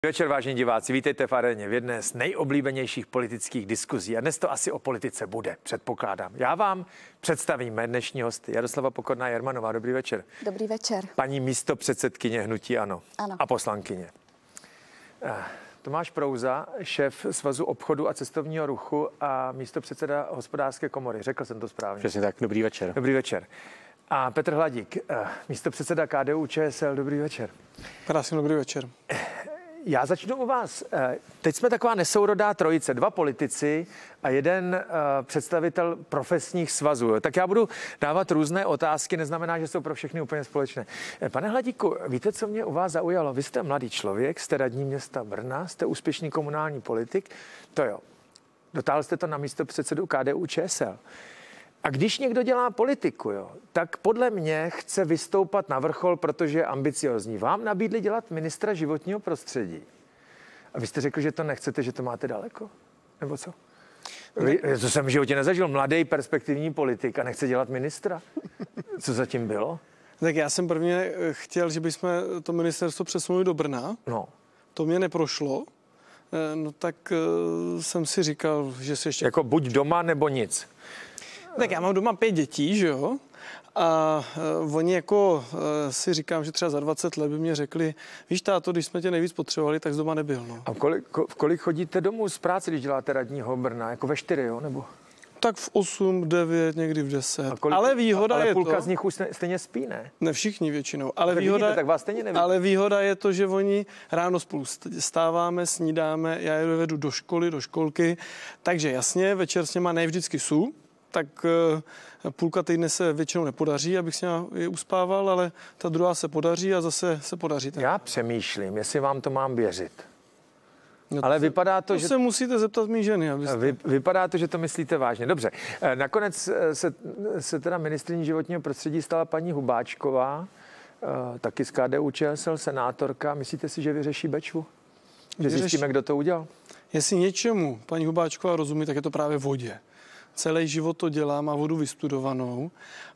Večer, vážení diváci, vítejte v Aréně v jedné z nejoblíbenějších politických diskuzí. A dnes to asi o politice bude, předpokládám. Já vám představím mé dnešní hosty. Jaroslava Pokorná Jermanová, dobrý večer. Dobrý večer. Paní místopředsedkyně hnutí ANO. Ano. A poslankyně. Tomáš Prouza, šéf Svazu obchodu a cestovního ruchu a místopředseda Hospodářské komory. Řekl jsem to správně. Přesně tak, dobrý večer. Dobrý večer. A Petr Hladík, místopředseda KDU-ČSL, dobrý večer. Krásný dobrý večer. Já začnu u vás. Teď jsme taková nesourodá trojice, dva politici a jeden představitel profesních svazů. Tak já budu dávat různé otázky, neznamená, že jsou pro všechny úplně společné. Pane Hladíku, víte, co mě u vás zaujalo? Vy jste mladý člověk, jste radní města Brna, jste úspěšný komunální politik, to jo. Dotáhl jste to na místo předsedu KDU-ČSL. A když někdo dělá politiku, jo, tak podle mě chce vystoupat na vrchol, protože je ambiciozní. Vám nabídli dělat ministra životního prostředí. A vy jste řekl, že to nechcete, že to máte daleko? Nebo co? To jsem v životě nezažil. Mladý perspektivní politik a nechce dělat ministra. Co zatím bylo? Tak já jsem prvně chtěl, že bychom to ministerstvo přesunuli do Brna. No. To mě neprošlo. No tak jsem si říkal, že se ještě... Jako buď doma, nebo nic. Tak já mám doma 5 dětí, že jo? A oni jako si říkám, že třeba za 20 let by mě řekli, víš táto, když jsme tě nejvíc potřebovali, tak doma nebyl. No. A kolik chodíte domů z práce, když děláte radního Brna? Jako ve 4, jo? Nebo? Tak v 8, 9, někdy v 10. Ale výhoda ale je půlka to... z nich už stejně spí, ne? Ne všichni většinou. Tak vás stejně neví. Ale výhoda je to, že oni ráno spolu stáváme, snídáme, já je vedu do školy, do školky, takže jasně, večer s něma ne vždycky jsou, tak půlka týdne se většinou nepodaří, abych s něma je uspával, ale ta druhá se podaří a zase se podaří. Já přemýšlím, jestli vám to mám věřit. No ale vypadá to, že... se musíte zeptat mý ženy. Abyste... Vypadá to, že to myslíte vážně. Dobře. Nakonec se teda ministryní životního prostředí stala paní Hubáčková, taky z KDU-ČSL, senátorka. Myslíte si, že vyřeší Bečvu? Že zjistíme, kdo to udělal? Jestli něčemu paní Hubáčková rozumí, tak je to právě vodě. Celý život to dělá, má vodu vystudovanou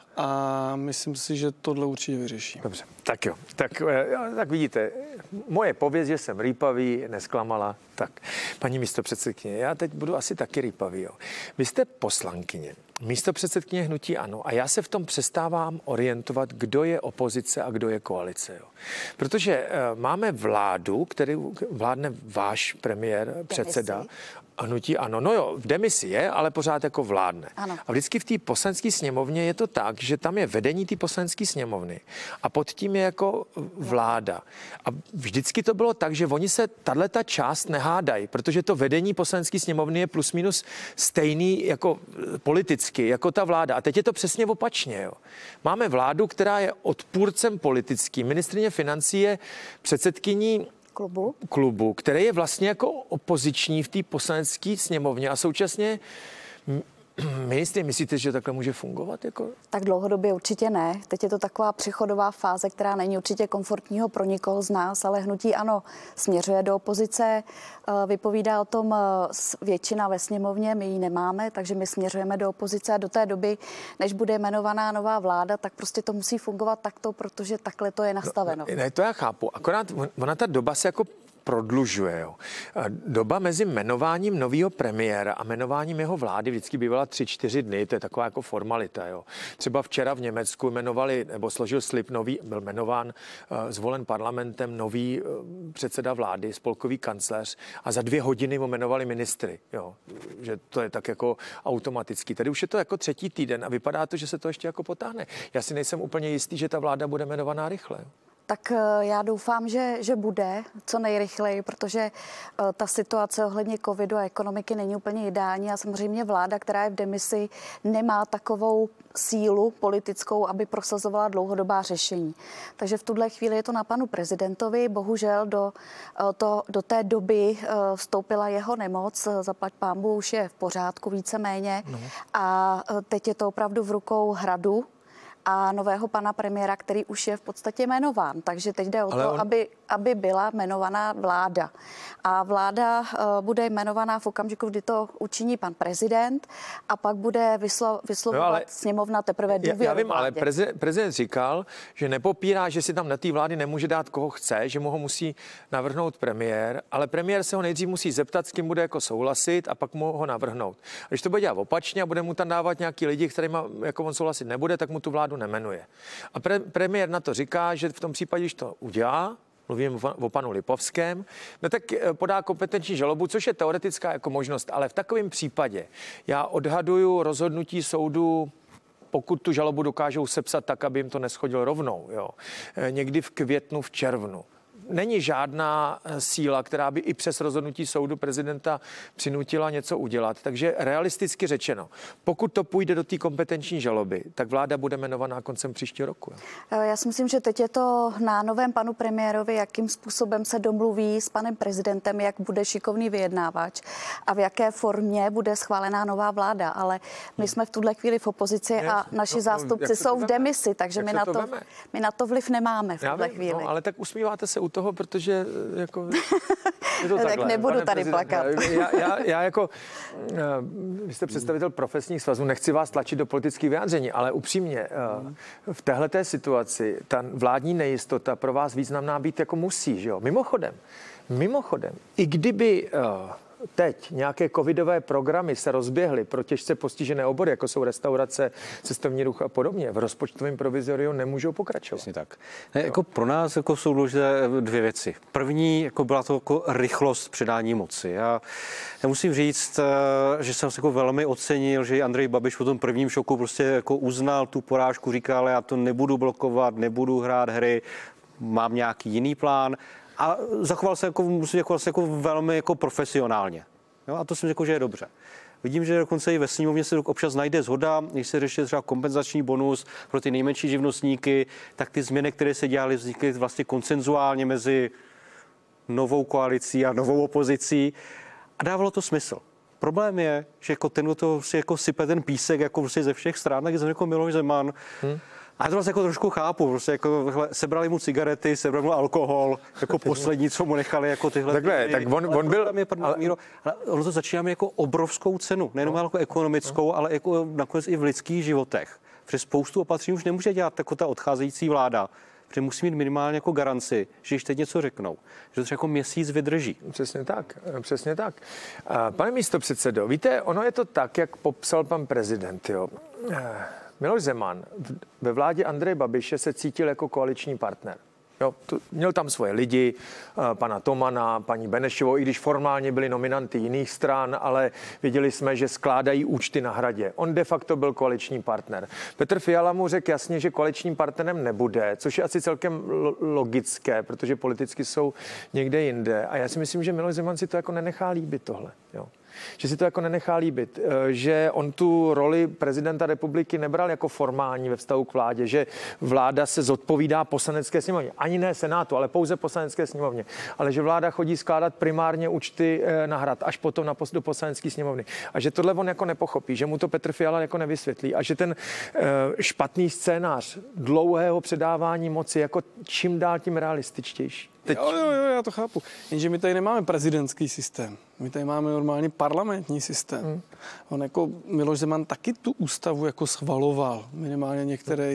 a myslím si, že tohle určitě vyřeší. Dobře, tak jo. Tak vidíte, moje pověst, že jsem rýpavý, nesklamala. Tak, paní místopředsedkyně, já teď budu asi taky rýpavý. Jo. Vy jste poslankyně, místopředsedkyně hnutí ANO a já se v tom přestávám orientovat, kdo je opozice a kdo je koalice. Jo. Protože máme vládu, který vládne váš premiér, předseda hnutí ANO. No jo, v demisi je, ale pořád jako vládne. Ano. A vždycky v té poslanecké sněmovně je to tak, že tam je vedení té poslanecké sněmovny a pod tím je jako vláda. A vždycky to bylo tak, že oni se tato část nehádají, protože to vedení poslanecké sněmovny je plus minus stejný jako politicky, jako ta vláda. A teď je to přesně opačně. Jo. Máme vládu, která je odpůrcem politický. Ministryně financí je předsedkyní klubu, který je vlastně jako opoziční v té poslanecké sněmovně a současně ministry, myslíte, že takhle může fungovat? Jako? Tak dlouhodobě určitě ne. Teď je to taková přechodová fáze, která není určitě komfortního pro nikoho z nás, ale hnutí ANO směřuje do opozice. Vypovídá o tom většina ve sněmovně, my ji nemáme, takže my směřujeme do opozice a do té doby, než bude jmenovaná nová vláda, tak prostě to musí fungovat takto, protože takhle to je nastaveno. Ne, to já chápu. Akorát ona ta doba se jako prodlužuje. Jo. Doba mezi jmenováním nového premiéra a jmenováním jeho vlády vždycky bývala 3-4 dny, to je taková jako formalita. Jo. Třeba včera v Německu jmenovali, nebo složil slib nový, byl jmenován, zvolen parlamentem nový předseda vlády, spolkový kancléř a za 2 hodiny mu jmenovali ministry. Jo. Že to je tak jako automaticky. Tady už je to jako 3. týden a vypadá to, že se to ještě jako potáhne. Já si nejsem úplně jistý, že ta vláda bude jmenovaná rychle. Tak já doufám, že bude co nejrychleji, protože ta situace ohledně covidu a ekonomiky není úplně ideální a samozřejmě vláda, která je v demisi, nemá takovou sílu politickou, aby prosazovala dlouhodobá řešení. Takže v tuhle chvíli je to na panu prezidentovi. Bohužel do té doby vstoupila jeho nemoc, zaplať pánbůh už je v pořádku víceméně a teď je to opravdu v rukou Hradu. a nového pana premiéra, který už je v podstatě jmenován. Takže teď jde o to, aby byla jmenovaná vláda. A vláda bude jmenovaná v okamžiku, kdy to učiní pan prezident a pak bude vyslovovat sněmovna teprve důvěru. Já vím, ale prezident říkal, že nepopírá, že si tam na té vlády nemůže dát koho chce, že mu ho musí navrhnout premiér, ale premiér se ho nejdřív musí zeptat, s kým bude jako souhlasit a pak mu ho navrhnout. A když to bude dělat opačně a bude mu tam dávat nějaký lidi, kterými jako on souhlasit nebude, tak mu tu vládu nejmenuje. A premiér na to říká, že v tom případě, když to udělá, mluvím o panu Lipovském, no tak podá kompetenční žalobu, což je teoretická jako možnost, ale v takovém případě já odhaduju rozhodnutí soudu, pokud tu žalobu dokážou sepsat tak, aby jim to neschodilo rovnou, jo. Někdy v květnu, v červnu. Není žádná síla, která by i přes rozhodnutí soudu prezidenta přinutila něco udělat. Takže realisticky řečeno, pokud to půjde do té kompetenční žaloby, tak vláda bude jmenovaná koncem příštího roku. Já si myslím, že teď je to na novém panu premiérovi, jakým způsobem se domluví s panem prezidentem, jak bude šikovný vyjednávač a v jaké formě bude schválená nová vláda. Ale my jsme v tuhle chvíli v opozici a naši zástupci jsou v demisi, takže my na to vliv nemáme v tuhle chvíli. No, ale tak usmíváte se u toho, protože jako je to tak takhle, nebudu tady plakat. Já jako, vy jste představitel profesních svazů, nechci vás tlačit do politických vyjádření, ale upřímně, v téhleté situaci ta vládní nejistota pro vás významná být jako musí, že jo? Mimochodem, i kdyby teď nějaké covidové programy se rozběhly pro těžce postižené obory, jako jsou restaurace, cestovní ruch a podobně, v rozpočtovém provizoriu nemůžou pokračovat. Jasně tak. Ne, jako pro nás jako jsou důležité dvě věci. První jako byla to jako rychlost předání moci. Já musím říct, že jsem se jako velmi ocenil, že Andrej Babiš po tom prvním šoku prostě jako uznal tu porážku, říkal, já to nebudu blokovat, nebudu hrát hry, mám nějaký jiný plán. A zachoval se jako velmi jako profesionálně. Jo? A to si řekl, že je dobře. Vidím, že dokonce i ve sněmovně se občas najde shoda, když se řeší třeba kompenzační bonus pro ty nejmenší živnostníky, tak ty změny, které se dělaly, vznikly vlastně konsenzuálně mezi novou koalicí a novou opozicí a dávalo to smysl. Problém je, že jako ten to si jako sype ten písek jako prostě ze všech stran, tak je jako Miloš Zeman. A já to vlastně jako trošku chápu, prostě jako sebrali mu cigarety, sebrali mu alkohol, jako poslední, co mu nechali, jako tyhle. Takhle, tak on byl... Ale ono to začínáme jako obrovskou cenu, nejenom jako ekonomickou, ale jako nakonec i v lidských životech. Protože spoustu opatření už nemůže dělat jako ta odcházející vláda, protože musí mít minimálně jako garanci, že když teď něco řeknou, že to třeba jako měsíc vydrží. Přesně tak. Pane místopředsedo, víte, ono je to tak, jak popsal pan prezident, jo. Miloš Zeman ve vládě Andreje Babiše se cítil jako koaliční partner. Jo, měl tam svoje lidi, pana Tomana, paní Benešovou, i když formálně byli nominanty jiných stran, ale viděli jsme, že skládají účty na Hradě. On de facto byl koaliční partner. Petr Fiala mu řekl jasně, že koaličním partnerem nebude, což je asi celkem logické, protože politicky jsou někde jinde. A já si myslím, že Miloš Zeman si to jako nenechá líbit tohle. Jo. Že si to jako nenechá líbit, že on tu roli prezidenta republiky nebral jako formální ve vztahu k vládě, že vláda se zodpovídá poslanecké sněmovně. Ani ne Senátu, ale pouze poslanecké sněmovně. Ale že vláda chodí skládat primárně účty na Hrad, až potom do poslanecké sněmovny. A že tohle on jako nepochopí, že mu to Petr Fiala jako nevysvětlí a že ten špatný scénář dlouhého předávání moci jako čím dál tím realističtější. Jo, já to chápu. Jenže my tady nemáme prezidentský systém. My tady máme normálně parlamentní systém. On jako Miloš Zeman taky tu ústavu jako schvaloval, minimálně některé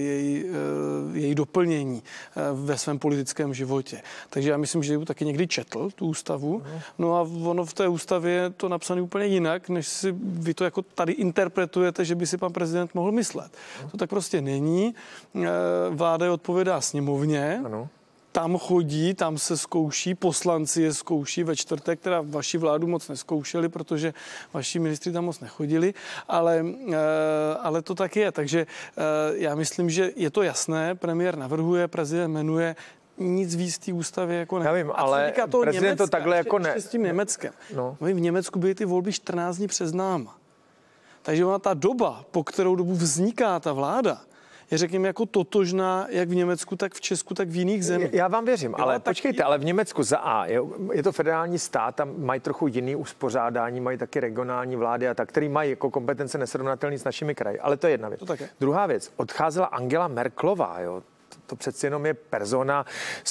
její doplnění ve svém politickém životě. Takže já myslím, že ji taky někdy četl, tu ústavu. No a ono v té ústavě je to napsané úplně jinak, než si vy to jako tady interpretujete, že by si pan prezident mohl myslet. To tak prostě není. Vláda je odpovědá sněmovně. Ano. Tam chodí, tam se zkouší, poslanci je zkouší ve čtvrtek, teda vaši vládu moc neskoušeli, protože vaši ministři tam moc nechodili, ale to tak je. Takže já myslím, že je to jasné, premiér navrhuje, prezident jmenuje, nic víc té ústavě jako ne. Já vím, ale prezident Německa, to takhle jako ne. S tím Německem. No. V Německu byly ty volby 14 dní před náma. Takže ona ta doba, po kterou dobu vzniká ta vláda, je řekněme jako totožná jak v Německu, tak v Česku, tak v jiných zemích. Já vám věřím, ale počkejte, ale v Německu za A je to federální stát, tam mají trochu jiný uspořádání, mají taky regionální vlády a tak, který mají jako kompetence nesrovnatelný s našimi kraji. Ale to je jedna věc. Druhá věc, odcházela Angela Merkelová, jo. To přeci jenom je persona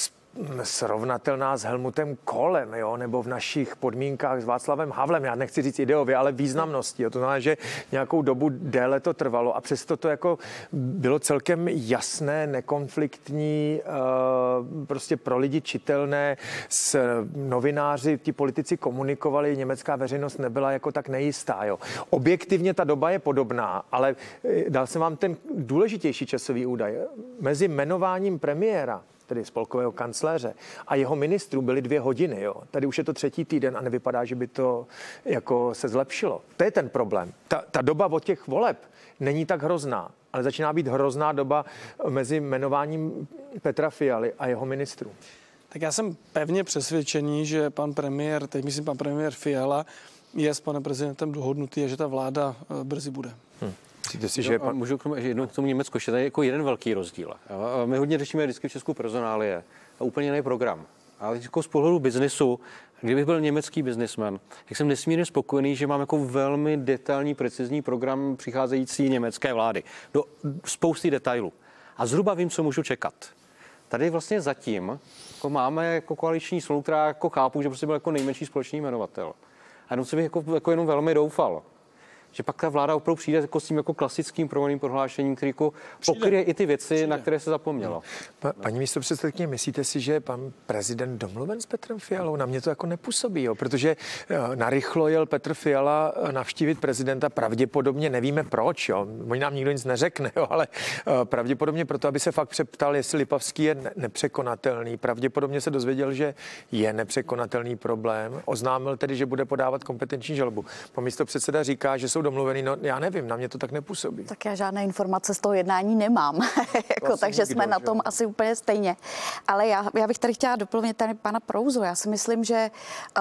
srovnatelná s Helmutem Kohlem, jo, nebo v našich podmínkách s Václavem Havlem. Já nechci říct ideově, ale významností. Jo. To znamená, že nějakou dobu déle to trvalo a přesto to jako bylo celkem jasné, nekonfliktní, prostě pro lidi čitelné, s novináři, ti politici komunikovali, německá veřejnost nebyla jako tak nejistá. Jo. Objektivně ta doba je podobná, ale dal jsem vám ten důležitější časový údaj. Mezi jmenováním premiéra, tedy spolkového kancléře, a jeho ministrů byly 2 hodiny. Jo. Tady už je to 3. týden a nevypadá, že by to jako se zlepšilo. To je ten problém. Ta doba od těch voleb není tak hrozná, ale začíná být hrozná doba mezi jmenováním Petra Fialy a jeho ministrů. Tak já jsem pevně přesvědčený, že pan premiér, teď myslím pan premiér Fiala, je s panem prezidentem dohodnutý a že ta vláda brzy bude. Můžu jednou k tomu Německu, ještě tady jako jeden velký rozdíl. My hodně řešíme vždycky v Česku personálie a úplně jiný program. Ale jako z pohledu biznesu, kdybych byl německý biznismen, tak jsem nesmírně spokojený, že mám jako velmi detailní, precizní program přicházející německé vlády. Do spousty detailů. A zhruba vím, co můžu čekat. Tady vlastně zatím jako máme jako koaliční smlouvu, která jako chápu, že prostě byl jako nejmenší společný jmenovatel. A jenom jsem jako jenom velmi doufal, že pak ta vláda opravdu přijde jako s tím jako klasickým programovým prohlášením, který jako pokryje i ty věci, na které se zapomnělo. Paní místopředsedkyně, myslíte si, že je pan prezident domluven s Petrem Fialou? Na mě to jako nepůsobí, jo, protože narychlo jel Petr Fiala navštívit prezidenta, pravděpodobně nevíme proč, jo. Možná nám nikdo nic neřekne, jo, ale pravděpodobně proto, aby se fakt přeptal, jestli Lipavský je nepřekonatelný. Pravděpodobně se dozvěděl, že je nepřekonatelný problém. Oznámil tedy, že bude podávat kompetenční žalobu. Pan místopředseda říká, že jsou domluvený, no já nevím, na mě to tak nepůsobí. Tak já žádné informace z toho jednání nemám, jako, takže jsme na tom asi úplně stejně. Ale já bych tady chtěla doplnit tady pana Prouzu. Já si myslím, že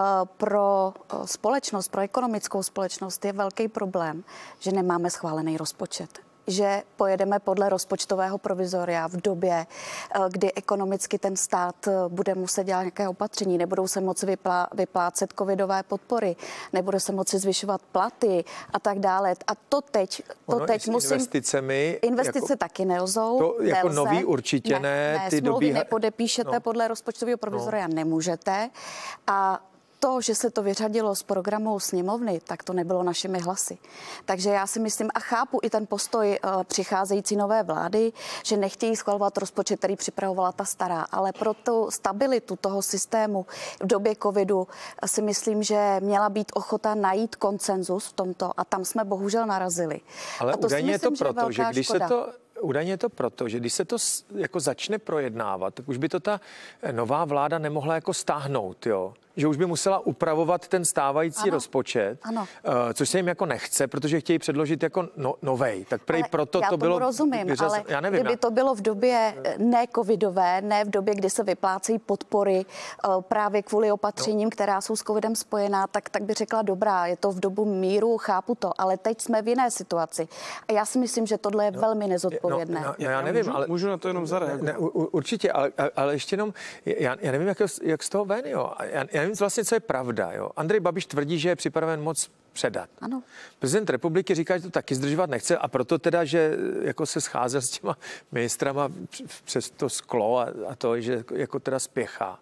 pro společnost, pro ekonomickou společnost je velký problém, že nemáme schválený rozpočet. Že pojedeme podle rozpočtového provizoria v době, kdy ekonomicky ten stát bude muset dělat nějaké opatření, nebudou se moci vyplácet covidové podpory, nebude se moci zvyšovat platy a tak dále. A to teď musím... Investice taky nelzou. To jako nový určitě ne. Ty smlouvy nepodepíšete podle rozpočtového provizoria, nemůžete. A to, že se to vyřadilo z programu sněmovny, tak to nebylo našimi hlasy. Takže já si myslím a chápu i ten postoj přicházející nové vlády, že nechtějí schvalovat rozpočet, který připravovala ta stará, ale pro tu stabilitu toho systému v době covidu si myslím, že měla být ochota najít konsenzus v tomto a tam jsme bohužel narazili. Ale údajně je to proto, že když se to... Údajně je to proto, že když se to jako začne projednávat, tak už by to ta nová vláda nemohla jako stáhnout, jo? Že už by musela upravovat ten stávající rozpočet, což se jim jako nechce, protože chtějí předložit jako novej. Tak prej proto to bylo... rozumím, ale já nevím, kdyby to bylo v době ne covidové, ne v době, kdy se vyplácejí podpory právě kvůli opatřením, která jsou s covidem spojená, tak by řekla dobrá, je to v dobu míru, chápu to, ale teď jsme v jiné situaci. A já si myslím, že tohle je velmi nezodpovědné. Já nevím, ale... Můžu na to jenom zareagovat. Určitě, ale ještě jenom, já nevím, jak z toho ven, jo. Já nevím vlastně, co je pravda, jo. Andrej Babiš tvrdí, že je připraven moc předat. Ano. Prezident republiky říká, že to taky zdržovat nechce a proto teda, že jako se scházel s těma ministrama přes to sklo a to, že jako teda spěchá.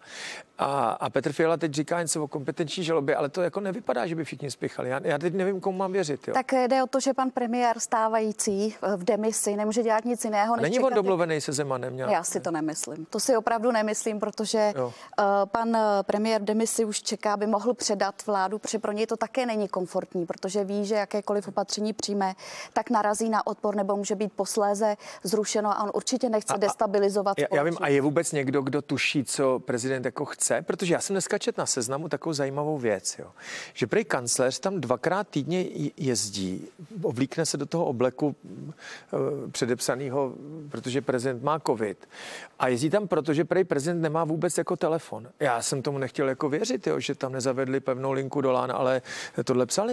A Petr Fiala teď říká něco o kompetenční žalobě, ale to jako nevypadá, že by všichni spěchali. Já teď nevím, komu mám věřit. Jo. Tak jde o to, že pan premiér stávající v demisi nemůže dělat nic jiného. Není on domluvený se Zemanem? Já si to nemyslím. To si opravdu nemyslím, protože pan premiér v demisi už čeká, aby mohl předat vládu, protože pro něj to také není komfortní, protože ví, že jakékoliv opatření přijme, tak narazí na odpor nebo může být posléze zrušeno a on určitě nechce destabilizovat. Já vím, a je vůbec někdo, kdo tuší, co prezident jako chce? Protože já jsem dneska četl na Seznamu takovou zajímavou věc, jo. Že prej kancléř tam 2krát týdně jezdí, oblíkne se do toho obleku předepsaného, protože prezident má covid a jezdí tam, protože prej prezident nemá vůbec jako telefon. Já jsem tomu nechtěl jako věřit, jo, že tam nezavedli pevnou linku do LAN, ale tohle psali.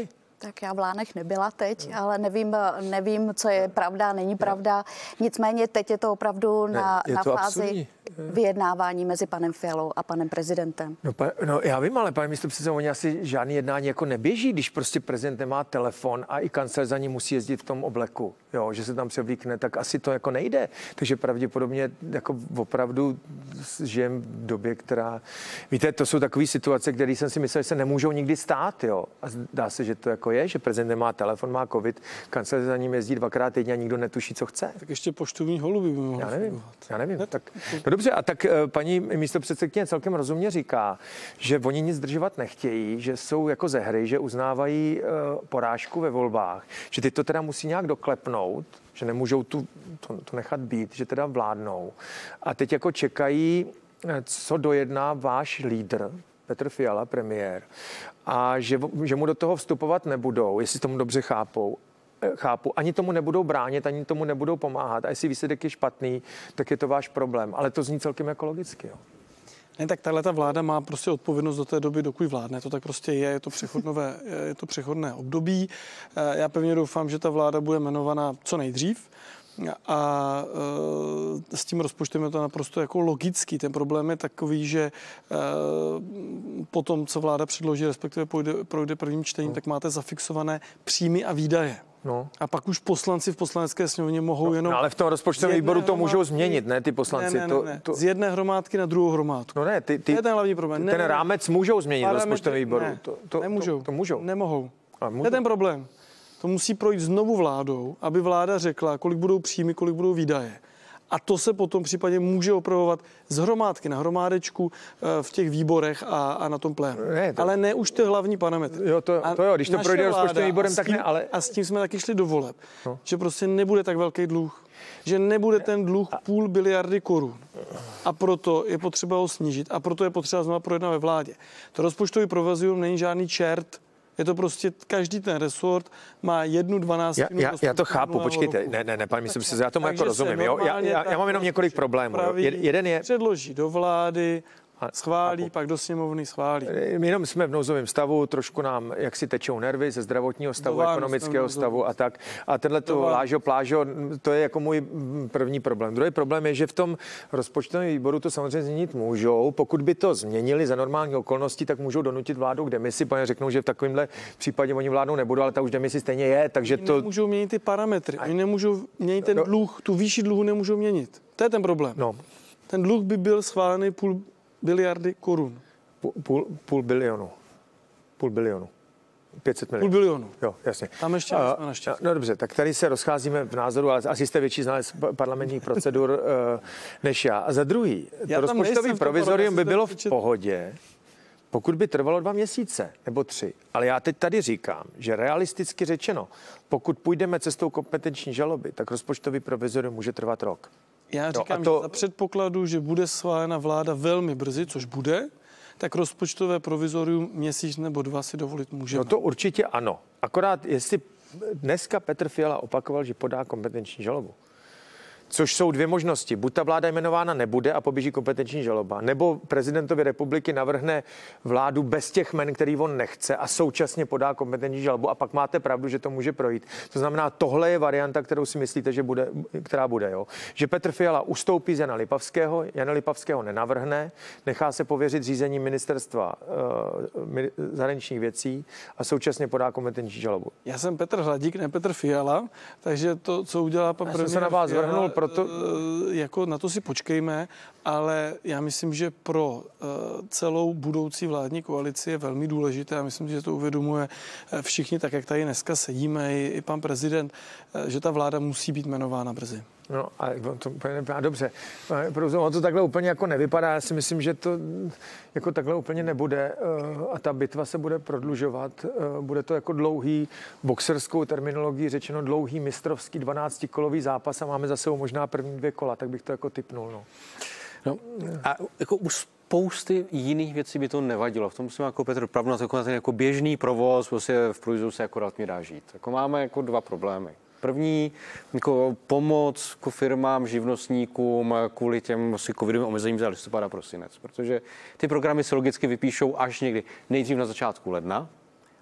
Tak já v Lánech nebyla teď, ale nevím, co je pravda, není pravda. Nicméně teď je to opravdu na fázi absurdní vyjednávání mezi panem Fialou a panem prezidentem. No já vím, ale pane místopředsedo, oni asi žádný jednání jako neběží, když prostě prezident nemá telefon a i kancléř za ním musí jezdit v tom obleku, jo, že se tam převlíkne, tak asi to jako nejde. Takže pravděpodobně jako opravdu žijeme v době, která, víte, to jsou takové situace, které jsem si myslel, že se nemůžou nikdy stát, jo. A dá se, že to jako je, že prezident nemá telefon, má covid, kancléř za ním jezdí 2krát týdně a nikdo netuší, co chce. Tak ještě poštovní holuby by mohlo. Já nevím. Tak, no dobře, a tak paní místopředsedkyně celkem rozumně říká, že oni nic zdržovat nechtějí, že jsou jako ze hry, že uznávají porážku ve volbách, že ty to teda musí nějak doklepnout, že nemůžou to nechat být, že teda vládnou. A teď jako čekají, co dojedná váš lídr, Petr Fiala, premiér, a že mu do toho vstupovat nebudou, jestli tomu dobře chápu, ani tomu nebudou bránit, ani tomu nebudou pomáhat. A jestli výsledek je špatný, tak je to váš problém. Ale to zní celkem jako logicky, jo. Ne, tak tahle ta vláda má prostě odpovědnost do té doby, dokud vládne. To tak prostě je to přechodné období. Já pevně doufám, že ta vláda bude jmenovaná co nejdřív. A s tím rozpočtem je to naprosto jako logický. Ten problém je takový, že po tom, co vláda předloží, respektive projde prvním čtením, tak máte zafixované příjmy a výdaje. No. A pak už poslanci v poslanecké sněmovně mohou jenom... No, ale v tom rozpočtovém výboru to můžou změnit, ne, ty poslanci? Ne. Z jedné hromádky na druhou hromádku. No ne, to je ten hlavní problém. Ten rámec můžou změnit v rozpočtovém výboru. Nemůžou. To můžou. Nemohou. To je ten problém. To musí projít znovu vládou, aby vláda řekla, kolik budou příjmy, kolik budou výdaje. A to se potom případně může opravovat z hromádky na hromádečku v těch výborech a na tom plénu. Ale ne už ty hlavní parametry. Jo, když to projde rozpočtovým výborem, tak ne, ale... A s tím jsme taky šli do voleb, že prostě nebude tak velký dluh. Že nebude ten dluh 500 miliardy korun. A proto je potřeba ho snížit. A proto je potřeba znovu projednat ve vládě. To rozpočtový provizium není žádný čert. Je to prostě, každý ten resort má 1/12. Já to chápu, počkejte. Ne, pane místopředsedo, já tomu jako rozumím. Jo? Já mám jenom několik problémů. Jeden je... Předloží do vlády, schválí, pak do sněmovny schválí. My jenom jsme v nouzovém stavu, trošku nám jaksi tečou nervy ze zdravotního stavu, ekonomického stavu a tak. A tenhleto lážo, plážo, to je jako můj první problém. Druhý problém je, že v tom rozpočtovém výboru to samozřejmě změnit můžou. Pokud by to změnili za normální okolností, tak můžou donutit vládu k demisi, protože řeknou, že v takovémhle případě oni vládnou nebudou, ale ta už demisi stejně je, takže to... Nemůžou měnit ty parametry, oni nemůžou měnit ten dluh, tu výši dluhu nemůžou měnit. To je ten problém. No. Ten dluh by byl schválený 500 miliardy korun. Půl bilionu. 500 milionů. 500 bilionu. Jo, jasně. Tam ještě jsme naštěstí. No dobře, tak tady se rozcházíme v názoru, ale asi jste větší znalec parlamentních procedur než já. A za druhý, to rozpočtový provizorium by bylo v pohodě, pokud by trvalo 2 měsíce nebo 3. Ale já teď tady říkám, že realisticky řečeno, pokud půjdeme cestou kompetenční žaloby, tak rozpočtový provizorium může trvat rok. Já říkám, že za předpokladu, že bude schválena vláda velmi brzy, což bude, tak rozpočtové provizorium měsíc nebo 2 si dovolit můžeme. No to určitě ano. Akorát jestli dneska Petr Fiala opakoval, že podá kompetenční žalobu, což jsou 2 možnosti. Buď ta vláda jmenována nebude a poběží kompetenční žaloba, nebo prezidentovi republiky navrhne vládu bez těch jmen, který on nechce a současně podá kompetenční žalobu a pak máte pravdu, že to může projít. To znamená, tohle je varianta, kterou si myslíte, že bude, která bude, jo. Že Petr Fiala ustoupí z Jana Lipavského nenavrhne, nechá se pověřit řízením ministerstva zahraničních věcí a současně podá kompetenční žalobu. Já jsem Petr Hladík, ne Petr Fiala, takže to, co udělá pan premiér, se na vás vrhnul, proto... jako na to si počkejme, ale já myslím, že pro celou budoucí vládní koalici je velmi důležité, a myslím, že to uvědomuje všichni, tak jak tady dneska sedíme, i pan prezident, že ta vláda musí být jmenována brzy. No a to úplně nevypadá dobře. On to takhle úplně jako nevypadá. Já si myslím, že to jako takhle úplně nebude a ta bitva se bude prodlužovat. Bude to jako dlouhý, boxerskou terminologií řečeno dlouhý mistrovský 12kolový zápas a máme za sebou možná první 2 kola, tak bych to jako tipnul. No a jako už spousty jiných věcí by to nevadilo. V tom musím jako Petr pravdu na ten jako běžný provoz, prostě v průjezdu se akorát mi dá žít. Jako máme jako 2 problémy. První, jako pomoc jako firmám, živnostníkům kvůli těm covidovým omezením za listopad a prosinec, protože ty programy se logicky vypíšou až někdy nejdřív na začátku ledna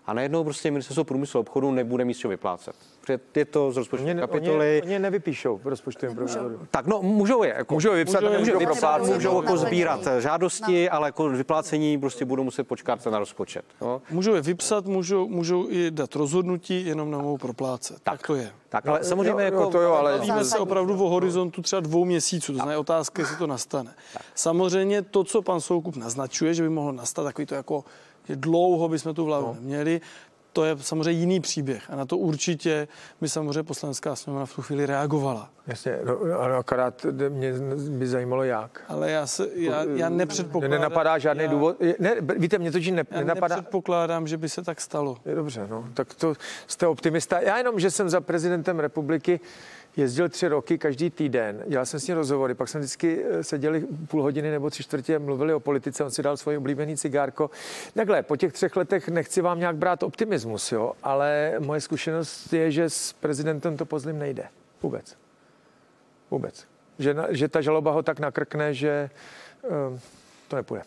A najednou prostě ministerstvo průmyslu a obchodu nebude mít co vyplácet. Protože je to z rozpočtové kapitoly. Oni nevypíšou v rozpočtovém provizoru. Tak no, můžou je. Jako, můžou vypsat, můžou jako sbírat žádosti, ale jako vyplácení prostě budou muset počkat na rozpočet. No. Můžou je vypsat, můžou i dát rozhodnutí, jenom nemohou proplácet. Tak to je. Tak, ale samozřejmě jako... ale bavíme se opravdu o horizontu třeba 2 měsíců, to znamená otázka, jestli to nastane. Samozřejmě to, co pan Soukup naznačuje, že by mohlo nastat, takový to jako, že dlouho bychom tu vládu neměli, to je samozřejmě jiný příběh a na to určitě by samozřejmě Poslanecká sněmovna v tu chvíli reagovala. Jasně, ano, akorát mě by zajímalo jak. Ale já nepředpokládám. Nenapadá žádný důvod. Ne, víte, mě to nenapadá. Nepředpokládám, že by se tak stalo. Je dobře, no, tak to jste optimista. Já jenom, že jsem za prezidentem republiky jezdil 3 roky každý týden, dělal jsem s ním rozhovory, pak jsme vždycky seděli půl hodiny nebo 3/4, mluvili o politice, on si dal svoje oblíbený cigárko. Takhle, po těch 3 letech nechci vám nějak brát optimismus, jo, ale moje zkušenost je, že s prezidentem to pozlim nejde. Vůbec. Že ta žaloba ho tak nakrkne, že to nepůjde.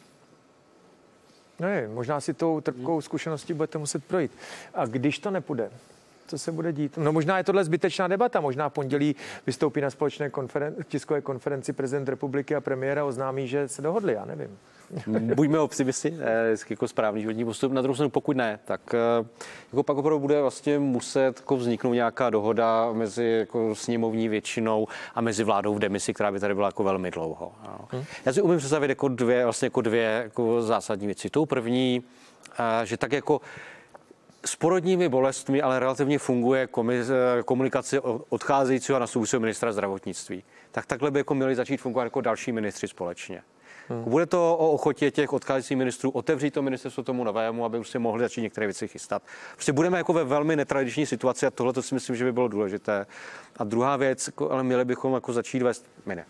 Ne, možná si tou trpkou zkušeností budete muset projít. A když to nepůjde, co se bude dít? No možná je tohle zbytečná debata. Možná v pondělí vystoupí na společné tiskové konferenci prezident republiky a premiéra oznámí, že se dohodli, já nevím. Buďme optimisti, jako správný životní postup. Na druhou stranu, pokud ne, tak jako pak opravdu bude vlastně muset jako vzniknout nějaká dohoda mezi jako sněmovní většinou a mezi vládou v demisi, která by tady byla jako velmi dlouho. Já si umím představit jako dvě jako zásadní věci. Tou první, že tak jako s porodními bolestmi, ale relativně funguje komunikace odcházejícího a nastupujícího ministra zdravotnictví. Tak takhle by jako měli začít fungovat jako další ministři společně. Bude to o ochotě těch odcházejících ministrů otevřít to ministerstvo tomu novému, aby už si mohli začít některé věci chystat. Prostě budeme jako ve velmi netradiční situaci a tohle to si myslím, že by bylo důležité. A druhá věc, ale měli bychom jako začít vést,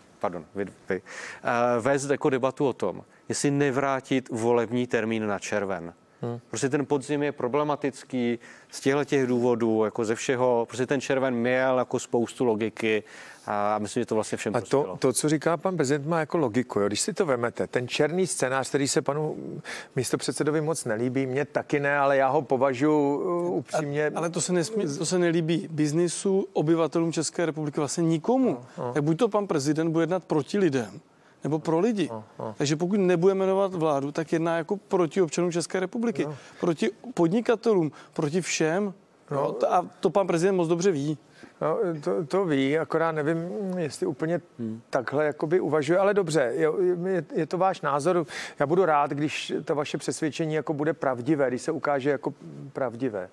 vést jako debatu o tom, jestli nevrátit volební termín na červen. Prostě ten podzim je problematický z těch důvodů, jako ze všeho. Prostě ten červen měl jako spoustu logiky a myslím, že to vlastně všem prospělo. A to, co říká pan prezident, má jako logiku. Jo? Když si to vemete, ten černý scénář, který se panu místopředsedovi moc nelíbí, mně taky ne, ale já ho považuji upřímně. Ale to se nelíbí biznisu, obyvatelům České republiky, vlastně nikomu. Tak buď to pan prezident bude jednat proti lidem, nebo pro lidi. Takže pokud nebude jmenovat vládu, tak jedná jako proti občanům České republiky, proti podnikatelům, proti všem. A to pan prezident moc dobře ví. No, to ví, akorát nevím, jestli úplně takhle jakoby uvažuje, ale dobře, je to váš názor. Já budu rád, když to vaše přesvědčení jako bude pravdivé, když se ukáže jako pravdivé.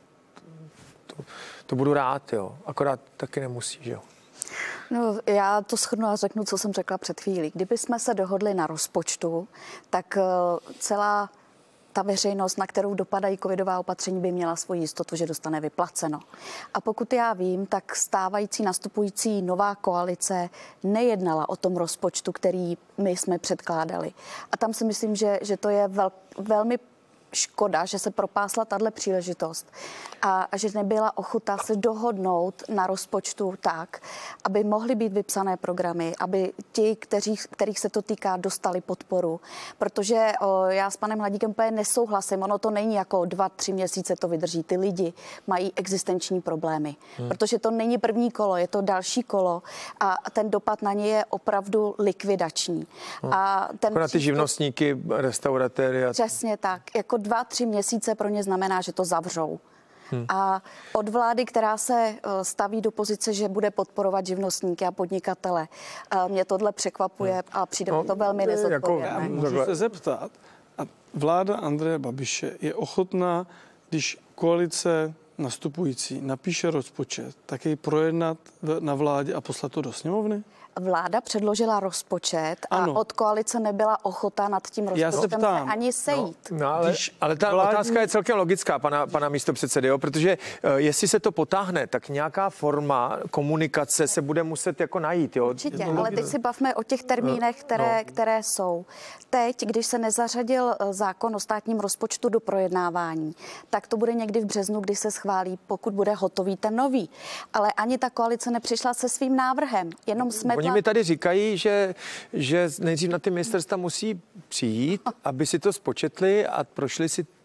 To budu rád, jo. Akorát taky nemusí, že jo. No, já to shrnu a řeknu, co jsem řekla před chvílí. Kdyby jsme se dohodli na rozpočtu, tak celá ta veřejnost, na kterou dopadají covidová opatření, by měla svoji jistotu, že dostane vyplaceno. A pokud já vím, tak stávající, nastupující nová koalice nejednala o tom rozpočtu, který my jsme předkládali. A tam si myslím, že to je velmi škoda, že se propásla tahle příležitost a že nebyla ochota se dohodnout na rozpočtu tak, aby mohly být vypsané programy, aby ti, kterých se to týká, dostali podporu. Protože já s panem Hladíkem úplně nesouhlasím. Ono to není jako 2-3 měsíce to vydrží. Ty lidi mají existenční problémy. Protože to není první kolo, je to další kolo a ten dopad na ně je opravdu likvidační. A na ty živnostníky, restauratéry. Přesně tak. Jako 2-3 měsíce pro ně znamená, že to zavřou. A od vlády, která se staví do pozice, že bude podporovat živnostníky a podnikatele, mě tohle překvapuje a přijde mi to velmi nezodpovědné. Můžu se zeptat, a vláda Andreje Babiše je ochotná, když koalice nastupující napíše rozpočet, tak jej projednat na vládě a poslat to do sněmovny? Vláda předložila rozpočet a od koalice nebyla ochota nad tím rozpočtem ani sejít. No, ale ta otázka je celkem logická, pana místopředsedy, jo, protože jestli se to potáhne, tak nějaká forma komunikace se bude muset jako najít. Jo. Určitě, ale teď si bavme o těch termínech, které jsou. Teď, když se nezařadil zákon o státním rozpočtu do projednávání, tak to bude někdy v březnu, kdy se schválí, pokud bude hotový ten nový. Ale ani ta koalice nepřišla se svým návrhem, jenom jsme Oni mi tady říkají, že nejdřív na ty ministerstva musí přijít, aby si to spočetli a prošli si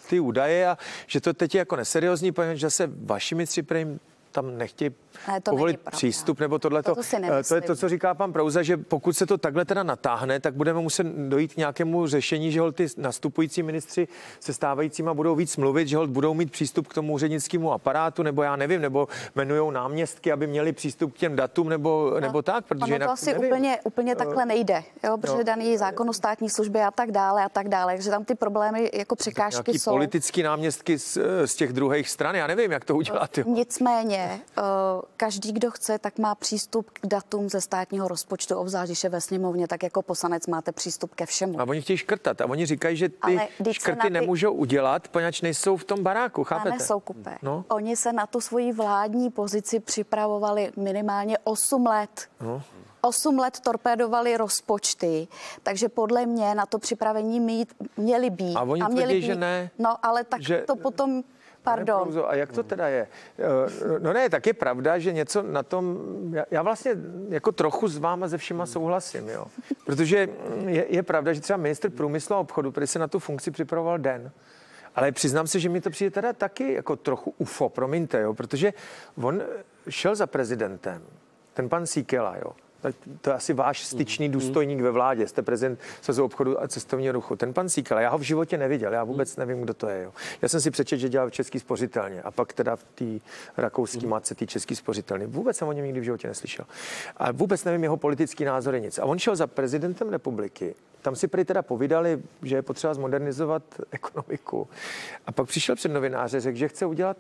ty údaje a že to teď je jako neseriózní, protože zase vaši ministři tam nechtějí povolit přístup, nebo tohleto. To je to, co říká pan Prouza, že pokud se to takhle teda natáhne, tak budeme muset dojít k nějakému řešení, že ty nastupující ministři se stávajícíma budou víc mluvit, že budou mít přístup k tomu úřednickému aparátu, nebo já nevím, nebo jmenujou náměstky, aby měli přístup k těm datům, nebo tak, protože jinak to asi úplně takhle nejde, jo, protože daný zákon o státní službě a tak dále, takže tam ty problémy jako překážky jsou. Politický náměstky z těch druhých stran, já nevím, jak to udělat. Jo. Nicméně každý, kdo chce, tak má přístup k datům ze státního rozpočtu, obzvlášť když je ve sněmovně, tak jako poslanec máte přístup ke všemu. A oni chtějí škrtat a oni říkají, že ty škrty nemůžou udělat, poněvadž nejsou v tom baráku, chápete? Nejsou kupé. No. Oni se na tu svoji vládní pozici připravovali minimálně 8 let. No. 8 let torpédovali rozpočty, takže podle mě na to připravení měli být. A oni tvrdí, že ne. No, ale tak že... to potom... Pardon. A jak to teda je? No ne, tak je pravda, že něco na tom, já vlastně jako trochu s váma ze všema souhlasím, jo. Protože je pravda, že třeba ministr průmyslu a obchodu, který se na tu funkci připravoval den, ale přiznám se, že mi to přijde teda taky jako trochu UFO, promiňte, jo, protože on šel za prezidentem, ten pan Síkela, jo. To je asi váš styčný důstojník ve vládě, jste prezident Svazu obchodu a cestovního ruchu. Ten pan Síkela, já ho v životě neviděl, já vůbec nevím, kdo to je. Jo. Já jsem si přečetl, že dělal v Český spořitelně a pak teda v té rakouský matce, té Český spořitelny. Vůbec jsem o něm nikdy v životě neslyšel. A vůbec nevím jeho politický názory nic. A on šel za prezidentem republiky. Tam si prý teda povídali, že je potřeba zmodernizovat ekonomiku. A pak přišel před novináře, řekl, že chce udělat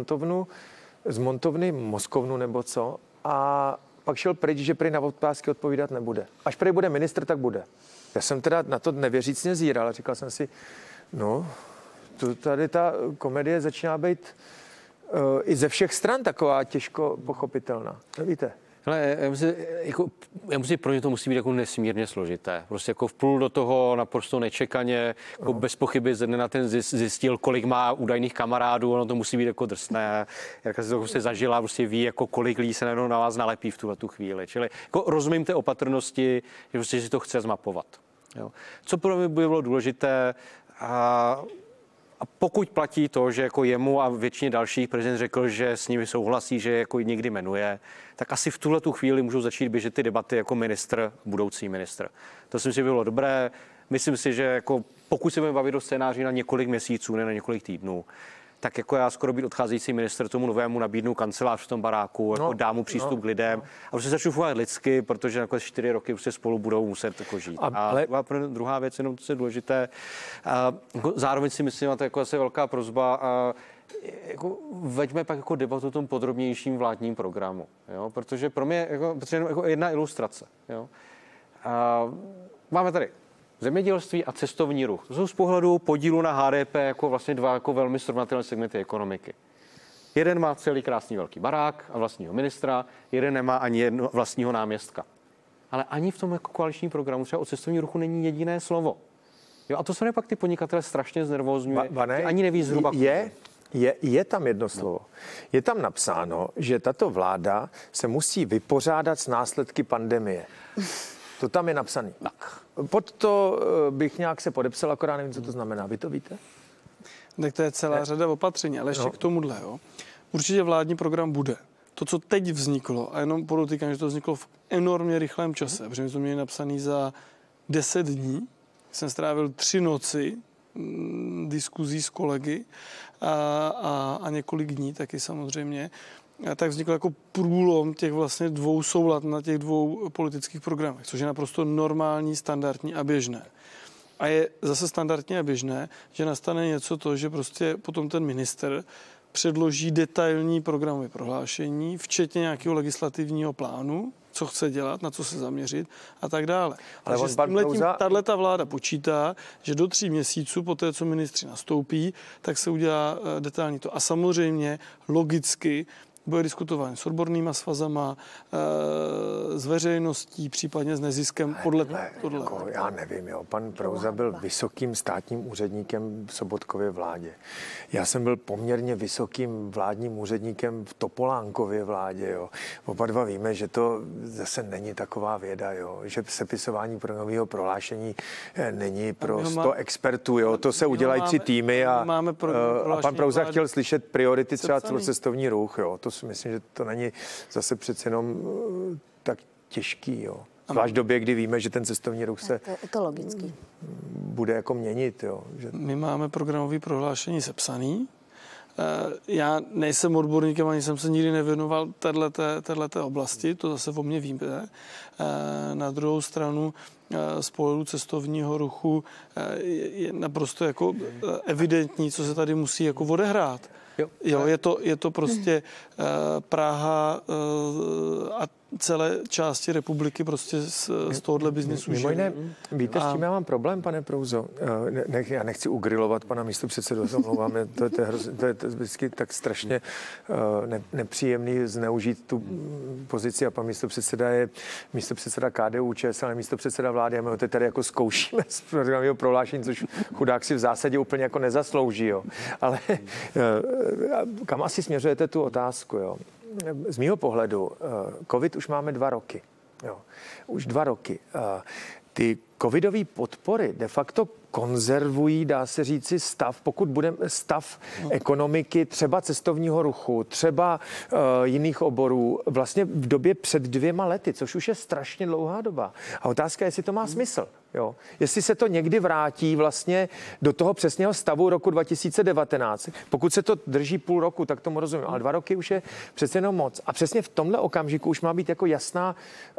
z montovny mozkovnu nebo co. A pak šel pryč, že prý na otázky odpovídat nebude. Až prý bude ministr, tak bude. Já jsem teda na to nevěřícně zíral a říkal jsem si, no, tady ta komedie začíná být i ze všech stran taková těžko pochopitelná. Nevíte? Hele, já musím, pro ně to musí být jako nesmírně složité. Prostě jako vplul do toho naprosto nečekaně, jako bez pochyby ze dne na ten zjistil, kolik má údajných kamarádů, ono to musí být jako drsné. Jak si to prostě zažila, prostě ví, jako kolik lidí se na vás nalepí v tu chvíli. Čili jako rozumím té opatrnosti, že prostě si to chce zmapovat. Jo. Co pro mě by bylo důležité, a pokud platí to, že jako jemu a většině dalších prezident řekl, že s nimi souhlasí, že jako někdy jmenuje, tak asi v tuhletu chvíli můžou začít běžet ty debaty jako ministr, budoucí ministr. To si myslím, že by bylo dobré. Myslím si, že jako pokud se budeme bavit o scénáři na několik měsíců, ne na několik týdnů, tak jako já skoro být odcházející ministr tomu novému nabídnu kancelář v tom baráku, jako dám mu přístup k lidem a už se začnu fungovat lidsky, protože nakonec 4 roky už se spolu budou muset jako žít. Ale druhá věc, jenom to je důležité, zároveň si myslím, a to je jako asi velká prosba, jako veďme pak jako debatu o tom podrobnějším vládním programu, jo? Protože pro mě jako jedna ilustrace. Jo? Máme tady zemědělství a cestovní ruch. To jsou z pohledu podílu na HDP jako vlastně dva jako velmi srovnatelné segmenty ekonomiky. Jeden má celý krásný velký barák a vlastního ministra, jeden nemá ani vlastního náměstka. Ale ani v tom jako koaličním programu třeba o cestovním ruchu není jediné slovo. Jo, a to se pak ty podnikatele strašně znervózňuje. Ani neví zhruba. Je tam jedno slovo. Je tam napsáno, že tato vláda se musí vypořádat s následky pandemie. To tam je napsané. Pod to bych nějak se podepsal, akorát nevím, co to znamená. Vy to víte? Tak to je celá řada opatření, ale ještě k tomuhle. Jo. Určitě vládní program bude. To, co teď vzniklo, a jenom podotýkám, že to vzniklo v enormně rychlém čase, protože my jsme měli napsaný za 10 dní, jsem strávil 3 noci diskuzí s kolegy a několik dní taky samozřejmě. A tak vznikl jako průlom těch vlastně 2 soulad na těch 2 politických programech, což je naprosto normální, standardní a běžné. A je zase standardní a běžné, že nastane něco to, že prostě potom ten minister předloží detailní programové prohlášení, včetně nějakého legislativního plánu, co chce dělat, na co se zaměřit a tak dále. Ale takže s tímhletím tato vláda počítá, že do 3 měsíců po té, co ministři nastoupí, tak se udělá detailní to. A samozřejmě logicky bude diskutován s odbornýma svazama, s veřejností, případně s neziskem podle tohle. Jako, já nevím, jo. Pan Prouza byl vysokým státním úředníkem v Sobotkově vládě. Já jsem byl poměrně vysokým vládním úředníkem v Topolánkově vládě, jo. Oba dva víme, že to zase není taková věda, jo. Že sepisování programového prohlášení není pro 100 expertů, jo. To se udělají 3 týmy a pan Prouza chtěl slyšet priority třeba celocestovní ruch, jo. To si myslím, že to není zase přece jenom tak těžký, jo. Zvlášť v době, kdy víme, že ten cestovní ruch se to logický. bude jako měnit, jo. Že... My máme programové prohlášení sepsaný. Já nejsem odborníkem, ani jsem se nikdy nevěnoval této oblasti, to zase o mě víme. Na druhou stranu z pohledu cestovního ruchu je naprosto jako evidentní, co se tady musí jako odehrát. Jo, je to prostě Praha a celé části republiky prostě z tohohle biznesu. Mimo jiné, víte, s tím já mám problém, pane Prouzo. Já nechci ugrilovat pana místopředsedu, omlouvám, to je vždycky tak strašně nepříjemný zneužít tu pozici a pan místopředseda je místopředseda KDU-ČSL, ale místopředseda vlády a my ho tady jako zkoušíme z programového prohlášení, což chudák si v zásadě úplně jako nezaslouží, jo. Ale kam asi směřujete tu otázku, jo? Z mýho pohledu, covid už máme 2 roky. Jo. Už 2 roky. Ty covidové podpory de facto konzervují, dá se říci, stav ekonomiky, třeba cestovního ruchu, třeba jiných oborů, vlastně v době před 2 lety, což už je strašně dlouhá doba. A otázka je, jestli to má smysl. Jo. Jestli se to někdy vrátí vlastně do toho přesného stavu roku 2019. Pokud se to drží půl roku, tak tomu rozumím, ale 2 roky už je přece jenom moc. A přesně v tomhle okamžiku už má být jako jasná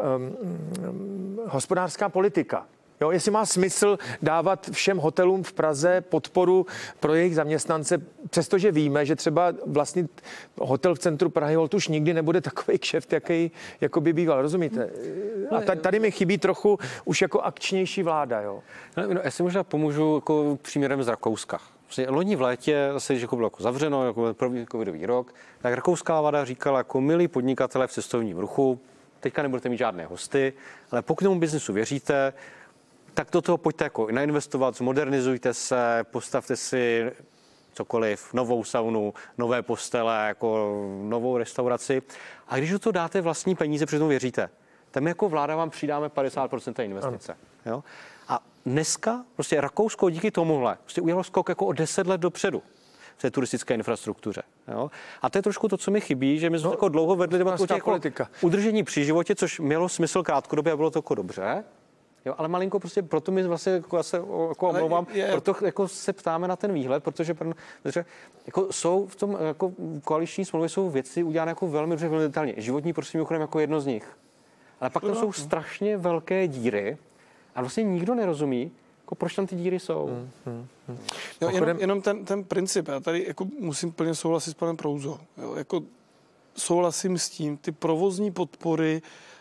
hospodářská politika. Jo, jestli má smysl dávat všem hotelům v Praze podporu pro jejich zaměstnance, přestože víme, že třeba vlastně hotel v centru Prahy už nikdy nebude takový kšeft, jaký jako by býval, rozumíte? A tady mi chybí trochu už jako akčnější vláda, jo. No, já si možná pomůžu jako příměrem z Rakouska. Loni v létě, zase, že bylo jako zavřeno, jako první covidový rok, tak rakouská vláda říkala, jako milí podnikatelé v cestovním ruchu, teďka nebudete mít žádné hosty, ale pokud tomu biznesu věříte, tak do toho pojďte jako nainvestovat, zmodernizujte se, postavte si cokoliv, novou saunu, nové postele, jako novou restauraci. A když do toho dáte vlastní peníze, protože tomu věříte, tak my jako vláda vám přidáme 50% té investice. Jo? A dneska prostě Rakousko díky tomuhle prostě udělalo skok jako o 10 let dopředu v té turistické infrastruktuře. Jo? A to je trošku to, co mi chybí, že my jsme jako dlouho vedli debatu o těch jako udržení při životě, což mělo smysl krátkodobě a bylo to jako dobře. Jo, ale malinko prostě proto my vlastně jako omlouvám, proto jako se ptáme na ten výhled, protože jako jsou v tom jako koaliční smlouvě jsou věci udělané jako velmi detailně. Životní prostředí mimochodem jako jedno z nich. Ale pak to jsou strašně velké díry a vlastně nikdo nerozumí, jako proč tam ty díry jsou. Jo, jenom ten princip, já tady jako musím plně souhlasit s panem Prouzou. Jo, jako souhlasím s tím, ty provozní podpory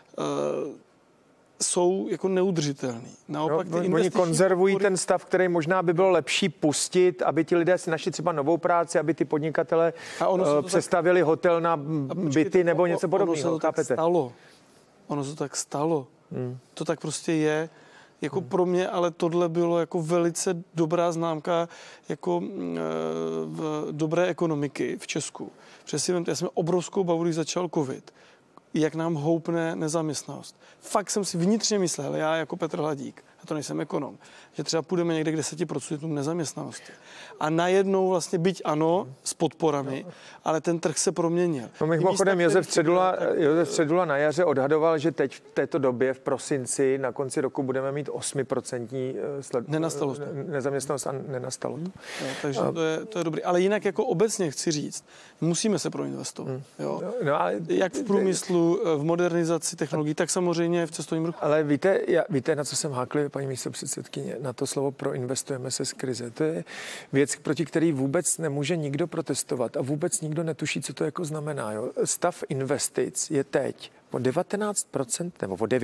jsou jako neudržitelný. Naopak oni konzervují ten stav, který možná by bylo lepší pustit, aby ti lidé si našli třeba novou práci, aby ty podnikatele přestavili hotel na byty nebo něco podobného. Ono se tak stalo. To tak prostě je. Jako pro mě, ale tohle bylo jako velice dobrá známka jako dobré ekonomiky v Česku. Přesně, já jsem obrovskou bavu, když začal covid, jak nám houpne nezaměstnanost. Fakt jsem si vnitřně myslel, já jako Petr Hladík, a to nejsem ekonom, že třeba půjdeme někde k 10% nezaměstnanosti. A najednou vlastně byť ano, s podporami, ale ten trh se proměnil. No mimochodem Josef Středula na jaře odhadoval, že teď v této době v prosinci na konci roku budeme mít 8% nezaměstnanost a nenastalo to. Takže to je dobrý. Ale jinak jako obecně chci říct, musíme se proinvestovat. Jo? No, ale jak v průmyslu, v modernizaci technologií, tak samozřejmě v cestovním ruchu. Ale víte, na co jsem háklivý, paní místopředsedkyně, na to slovo proinvestujeme se z krize. To je věc, proti který vůbec nemůže nikdo protestovat a vůbec nikdo netuší, co to jako znamená. Jo? Stav investic je teď o 19%, nebo o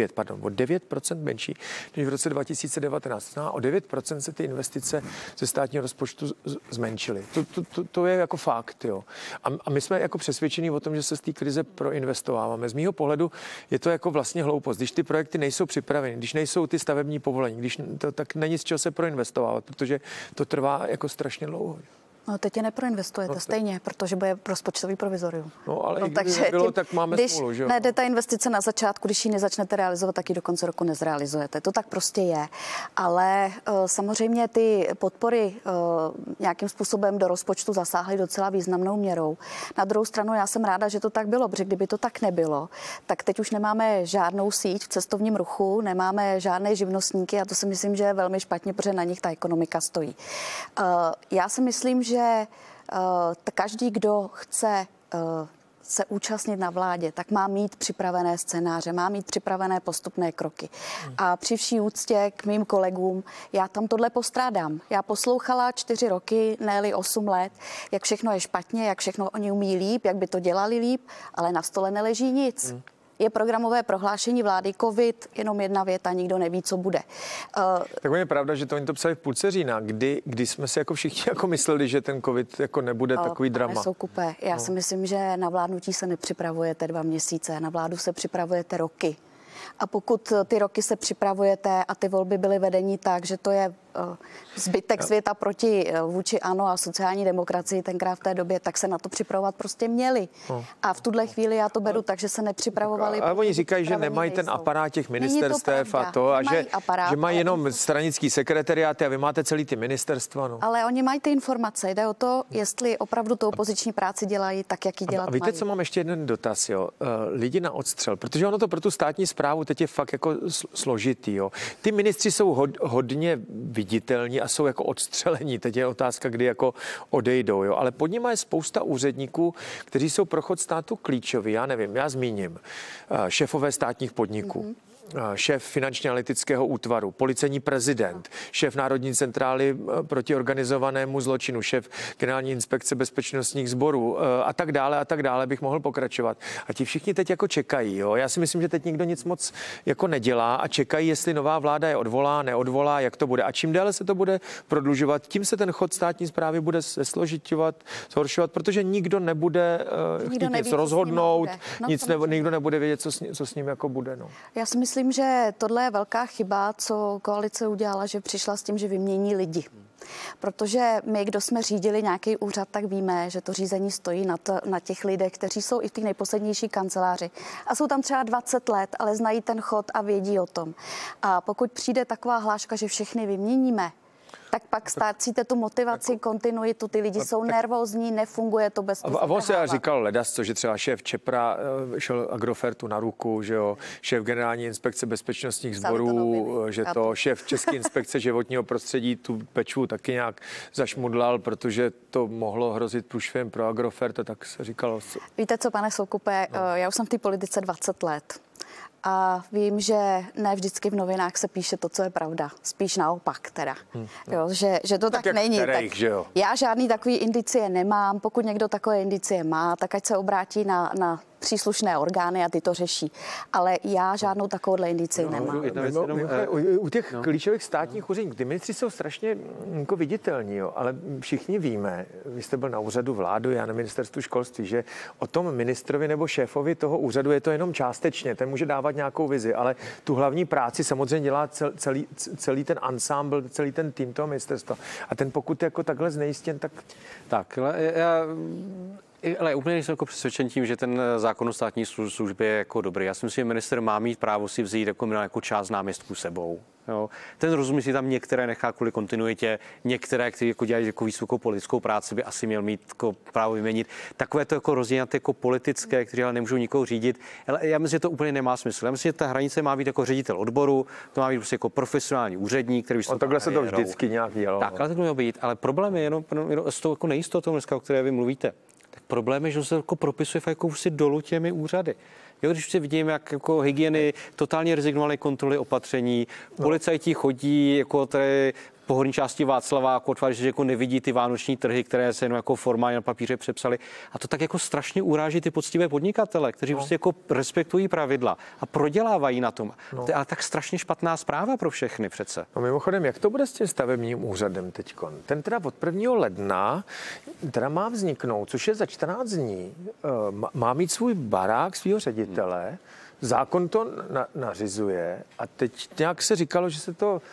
9% menší než v roce 2019. No, o 9% se ty investice ze státního rozpočtu zmenšily. To je jako fakt, jo. A my jsme jako přesvědčení o tom, že se z té krize proinvestováváme. Z mýho pohledu je to jako vlastně hloupost. Když ty projekty nejsou připraveny, když nejsou ty stavební povolení, tak není z čeho se proinvestovat, protože to trvá jako strašně dlouho. No, teď je neproinvestujete stejně, protože bude rozpočtový provizorium. No, ale takže nebylo, tak máme smůlu, že jo? Nejde ta investice na začátku, když ji nezačnete realizovat, tak ji do konce roku nezrealizujete. To tak prostě je. Ale samozřejmě ty podpory nějakým způsobem do rozpočtu zasáhly docela významnou měrou. Na druhou stranu já jsem ráda, že to tak bylo, protože kdyby to tak nebylo, tak teď už nemáme žádnou síť v cestovním ruchu, nemáme žádné živnostníky a to si myslím, že je velmi špatně, protože na nich ta ekonomika stojí. Já si myslím, že každý, kdo chce se účastnit na vládě, tak má mít připravené scénáře, má mít připravené postupné kroky. A při vší úctě k mým kolegům, já tam tohle postrádám. Já poslouchala 4 roky, ne-li 8 let, jak všechno je špatně, jak všechno oni umí líp, jak by to dělali líp, ale na stole neleží nic. Je programové prohlášení vlády covid, jenom jedna věta, nikdo neví, co bude. Tak je pravda, že to oni to psali v půlce října, kdy jsme si jako všichni jako mysleli, že ten covid jako nebude takový drama. Soukupe, já si myslím, že na vládnutí se nepřipravujete 2 měsíce, na vládu se připravujete roky. A pokud ty roky se připravujete a ty volby byly vedení tak, že to je zbytek světa vůči ANO a sociální demokracii tenkrát v té době, tak se na to připravovat prostě měli. A v tuhle chvíli já to beru tak, že se nepřipravovali. Ale oni říkají, že nemají ten aparát těch ministerstev a to, a že mají jenom stranický sekretariáty a vy máte celý ty ministerstva. No. Ale oni mají ty informace. Jde o to, jestli opravdu tu opoziční práci dělají tak, jak ji dělat mají. A víte, co mám ještě jeden dotaz, jo? Lidi na odstřel, protože ono to pro tu státní správu teď je fakt jako složitý, jo. Ty ministři jsou hodně viditelní a jsou jako odstřelení. Teď je otázka, kdy jako odejdou, jo. Ale pod nimi je spousta úředníků, kteří jsou pro chod státu klíčoví. Já nevím, já zmíním šéfové státních podniků. Šéf finančně analytického útvaru, policejní prezident, šéf Národní centrály proti organizovanému zločinu, šéf Generální inspekce bezpečnostních sborů a tak dále bych mohl pokračovat. A ti všichni teď jako čekají. Jo? Já si myslím, že teď nikdo nic moc jako nedělá a čekají, jestli nová vláda je odvolá, neodvolá, jak to bude. A čím déle se to bude prodlužovat, tím se ten chod státní správy bude zesložiťovat, zhoršovat, protože nikdo nebude chtít nic rozhodnout, nikdo nebude vědět, co s ním jako bude. No. Já si myslím, že tohle je velká chyba, co koalice udělala, že přišla s tím, že vymění lidi. Protože my, kdo jsme řídili nějaký úřad, tak víme, že to řízení stojí na těch lidech, kteří jsou i v té nejposlednější kanceláři. A jsou tam třeba 20 let, ale znají ten chod a vědí o tom. A pokud přijde taková hláška, že všechny vyměníme, tak pak ztrácíte tu motivaci, kontinuitu, ty lidi jsou nervózní, nefunguje to bez toho. A on se říkal ledasco, že třeba šéf Čepra šel Agrofertu na ruku, že jo, šéf Generální inspekce bezpečnostních sborů, že to šéf České inspekce životního prostředí tu Pečvu taky nějak zašmudlal, protože to mohlo hrozit průšvihem pro Agrofert, a tak se říkalo. Víte co, pane Soukupe, já už jsem v té politice 20 let. A vím, že ne vždycky v novinách se píše to, co je pravda. Spíš naopak teda. Jo, že to tak není. Kterých, že jo? Já žádný takový indicie nemám. Pokud někdo takové indicie má, tak ať se obrátí na příslušné orgány a ty to řeší. Ale já žádnou takovouhle indici nemám. U těch klíčových státních úředníků, ty ministři jsou strašně jako viditelní, jo, ale všichni víme, vy jste byl na úřadu vlády, já na ministerstvu školství, že o tom ministrovi nebo šéfovi toho úřadu je to jenom částečně, ten může dávat nějakou vizi, ale tu hlavní práci samozřejmě dělá celý ten ansámbl, celý ten tým toho ministerstva. A ten pokud je jako takhle znejistěn, tak... Tak, ale úplně jsem jako přesvědčen tím, že ten zákon o státní službě je jako dobrý. Já si myslím, že minister má mít právo si vzít jako část náměstků sebou. Jo. Ten rozumí si tam některé nechá kvůli kontinuitě, některé, kteří jako dělají jako vysokou politickou práci, by asi měl mít jako právo vyměnit. Takové to jako rozdělat jako politické, kteří ale nemůžou nikoho řídit. Ale já myslím, že to úplně nemá smysl. Já myslím, že ta hranice má být jako ředitel odboru, to má být prostě jako profesionální úředník, který takhle se to vždycky nějak dělalo. Tak, ale to mělo být. Ale problém je jenom s tou jako nejistotou dneska, o které vy mluvíte. Tak problém je, že se jako propisuje jako si dolů těmi úřady. Jo, když si vidím, jak jako hygieny totálně rezignovaly kontroly opatření, policajti chodí jako tady pohodní části Václaváku, že jako nevidí ty vánoční trhy, které se jenom jako formálně na papíře přepsaly. A to tak jako strašně uráží ty poctivé podnikatele, kteří prostě jako respektují pravidla a prodělávají na tom. To je ale tak strašně špatná zpráva pro všechny přece. No mimochodem, jak to bude s tím stavebním úřadem teďkon? Ten teda od 1. ledna teda má vzniknout, což je za 14 dní. Má mít svůj barák, svýho ředitele. Zákon to nařizuje a teď nějak se říkalo, že se to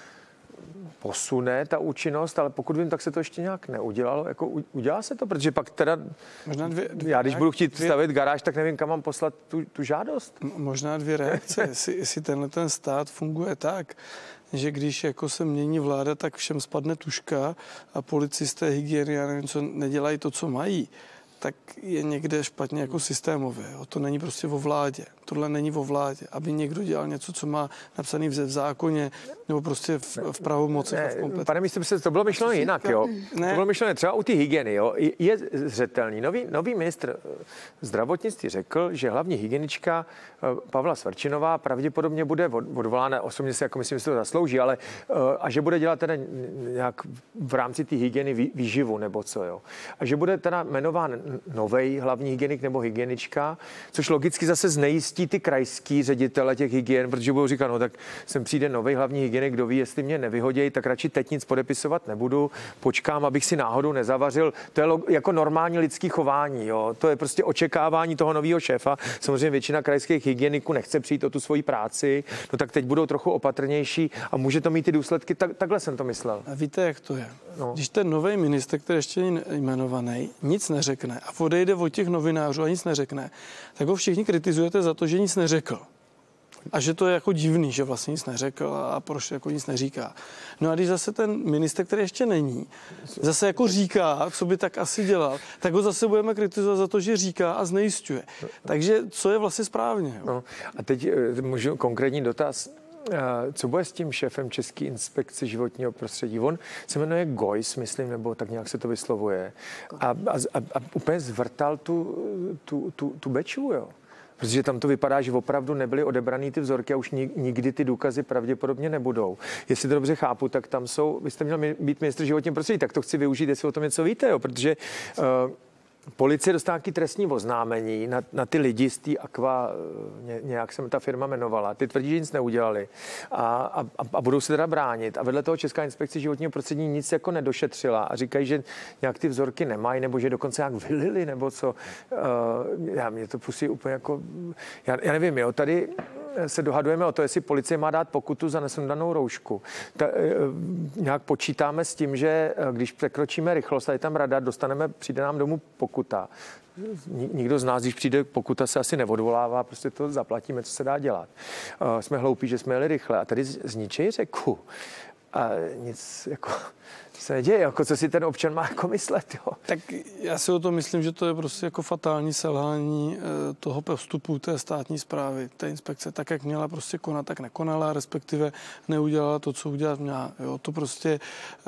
posune, ta účinnost, ale pokud vím, tak se to ještě nějak neudělalo. Jako udělá se to, protože pak teda možná já když budu chtít stavit garáž, tak nevím, kam mám poslat tu žádost. Možná 2 reakce. Jestli tenhle ten stát funguje tak, že když jako se mění vláda, tak všem spadne tužka a policisté, hygieny, já nevím co, nedělají to, co mají, tak je někde špatně jako systémově. Jo. To není prostě o vládě. Tohle není o vládě. Aby někdo dělal něco, co má napsaný v zákoně, nebo prostě v pravomocích a v kompetenci. Pane místopředsedo, to bylo myšleno jinak, jo. Ne. To bylo myšleno třeba u té hygieny, jo. Je zřetelný. Nový ministr zdravotnictví řekl, že hlavní hygienička Pavla Svrčinová pravděpodobně bude odvolána, osobně si jako myslím, že to zaslouží, ale a že bude dělat teda nějak v rámci té hygieny výživu nebo co, jo. A že bude teda jmenován novej hlavní hygienik nebo hygienička, což logicky zase znejistí ty krajský ředitele těch hygien, protože budou říkat, no tak sem přijde nový hlavní hygienik, kdo ví, jestli mě nevyhodějí, tak radši teď nic podepisovat nebudu, počkám, abych si náhodou nezavařil. To je jako normální lidský chování, jo. To je prostě očekávání toho nového šéfa. Samozřejmě většina krajských hygieniků nechce přijít o tu svoji práci, no tak teď budou trochu opatrnější a může to mít ty důsledky. Takhle jsem to myslel. A víte, jak to je? No. Když ten nový ministr, který ještě není jmenovaný, nic neřekne a odejde od těch novinářů a nic neřekne, tak ho všichni kritizujete za to, že nic neřekl. A že to je jako divný, že vlastně nic neřekl a proč jako nic neříká. No a když zase ten ministr, který ještě není, zase jako říká, co by tak asi dělal, tak ho zase budeme kritizovat za to, že říká a znejisťuje. Takže co je vlastně správně? Jo? No, a teď můžu konkrétní dotaz. Co bude s tím šéfem České inspekce životního prostředí? On se jmenuje Geuss, myslím, nebo tak nějak se to vyslovuje. A úplně zvrtal tu Bečvu, jo. Protože tam to vypadá, že opravdu nebyly odebraný ty vzorky a už nikdy ty důkazy pravděpodobně nebudou. Jestli to dobře chápu, tak tam jsou, vy jste měl být ministr životního prostředí, tak to chci využít, jestli o tom něco víte, jo, protože policie dostala nějaké trestní oznámení na ty lidi z té Aqua, nějak se ta firma jmenovala. Ty tvrdí, že nic neudělali a budou se teda bránit. A vedle toho Česká inspekce životního prostředí nic jako nedošetřila a říkají, že nějak ty vzorky nemají, nebo že dokonce nějak vylili, nebo co. Mě to pustí úplně jako... Já nevím, jo, tady se dohadujeme o to, jestli policie má dát pokutu za nesundanou roušku. Nějak počítáme s tím, že když překročíme rychlost a je tam radar, přijde nám domů pokuta. Nikdo z nás, když přijde pokuta, se asi neodvolává, prostě to zaplatíme, co se dá dělat. Jsme hloupí, že jsme jeli rychle a tady zničejí řeku. A nic jako se neděje, jako co si ten občan má jako myslet, jo. Tak já si o to myslím, že to je prostě jako fatální selhání toho postupu té státní správy, té inspekce, tak jak měla prostě konat, tak nekonala, respektive neudělala to, co udělat měla. Jo, to prostě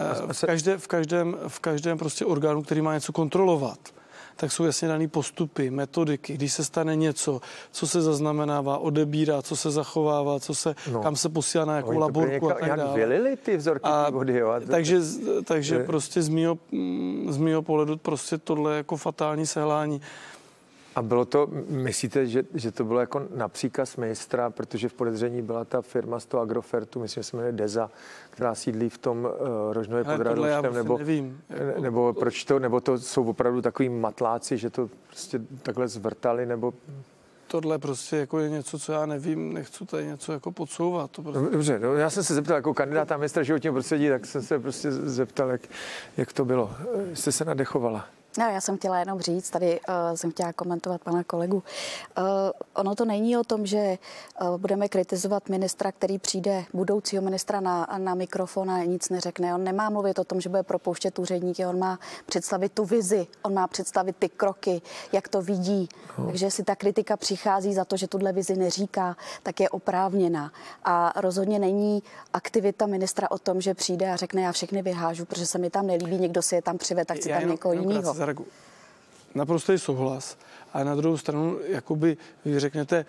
v každém prostě orgánu, který má něco kontrolovat, tak jsou jasně daný postupy, metodiky, když se stane něco, co se zaznamenává, odebírá, co se zachovává, kam se posílá na jakou laborku a tak dále. Jak vylili ty vzorky vody, jo? Takže prostě z mýho pohledu prostě tohle je jako fatální selhání. A bylo to, myslíte, že to bylo jako na příkaz ministra, protože v podezření byla ta firma z toho Agrofertu, myslím, že se jmenuje Deza, která sídlí v tom Rožnově pod Radhoštěm, nebo proč to, nebo to jsou opravdu takový matláci, že to prostě takhle zvrtali, nebo... Tohle prostě jako je něco, co já nevím, nechci tady něco jako podsouvat. To prostě... Dobře, no, já jsem se zeptal jako kandidáta ministra životního prostředí, tak jsem se prostě zeptal, jak to bylo. Jste se nadechovala? No, já jsem chtěla jenom říct, tady jsem chtěla komentovat pana kolegu. Ono to není o tom, že budeme kritizovat ministra, který přijde, budoucího ministra na mikrofon a nic neřekne. On nemá mluvit o tom, že bude propouštět úředníky, on má představit tu vizi, on má představit ty kroky, jak to vidí. Takže jestli ta kritika přichází za to, že tuhle vizi neříká, tak je oprávněná. A rozhodně není aktivita ministra o tom, že přijde a řekne, já všechny vyhážu, protože se mi tam nelíbí, někdo si je tam přive, tak si tam někoho jiného. Naprostý souhlas. A na druhou stranu, jakoby vy řeknete,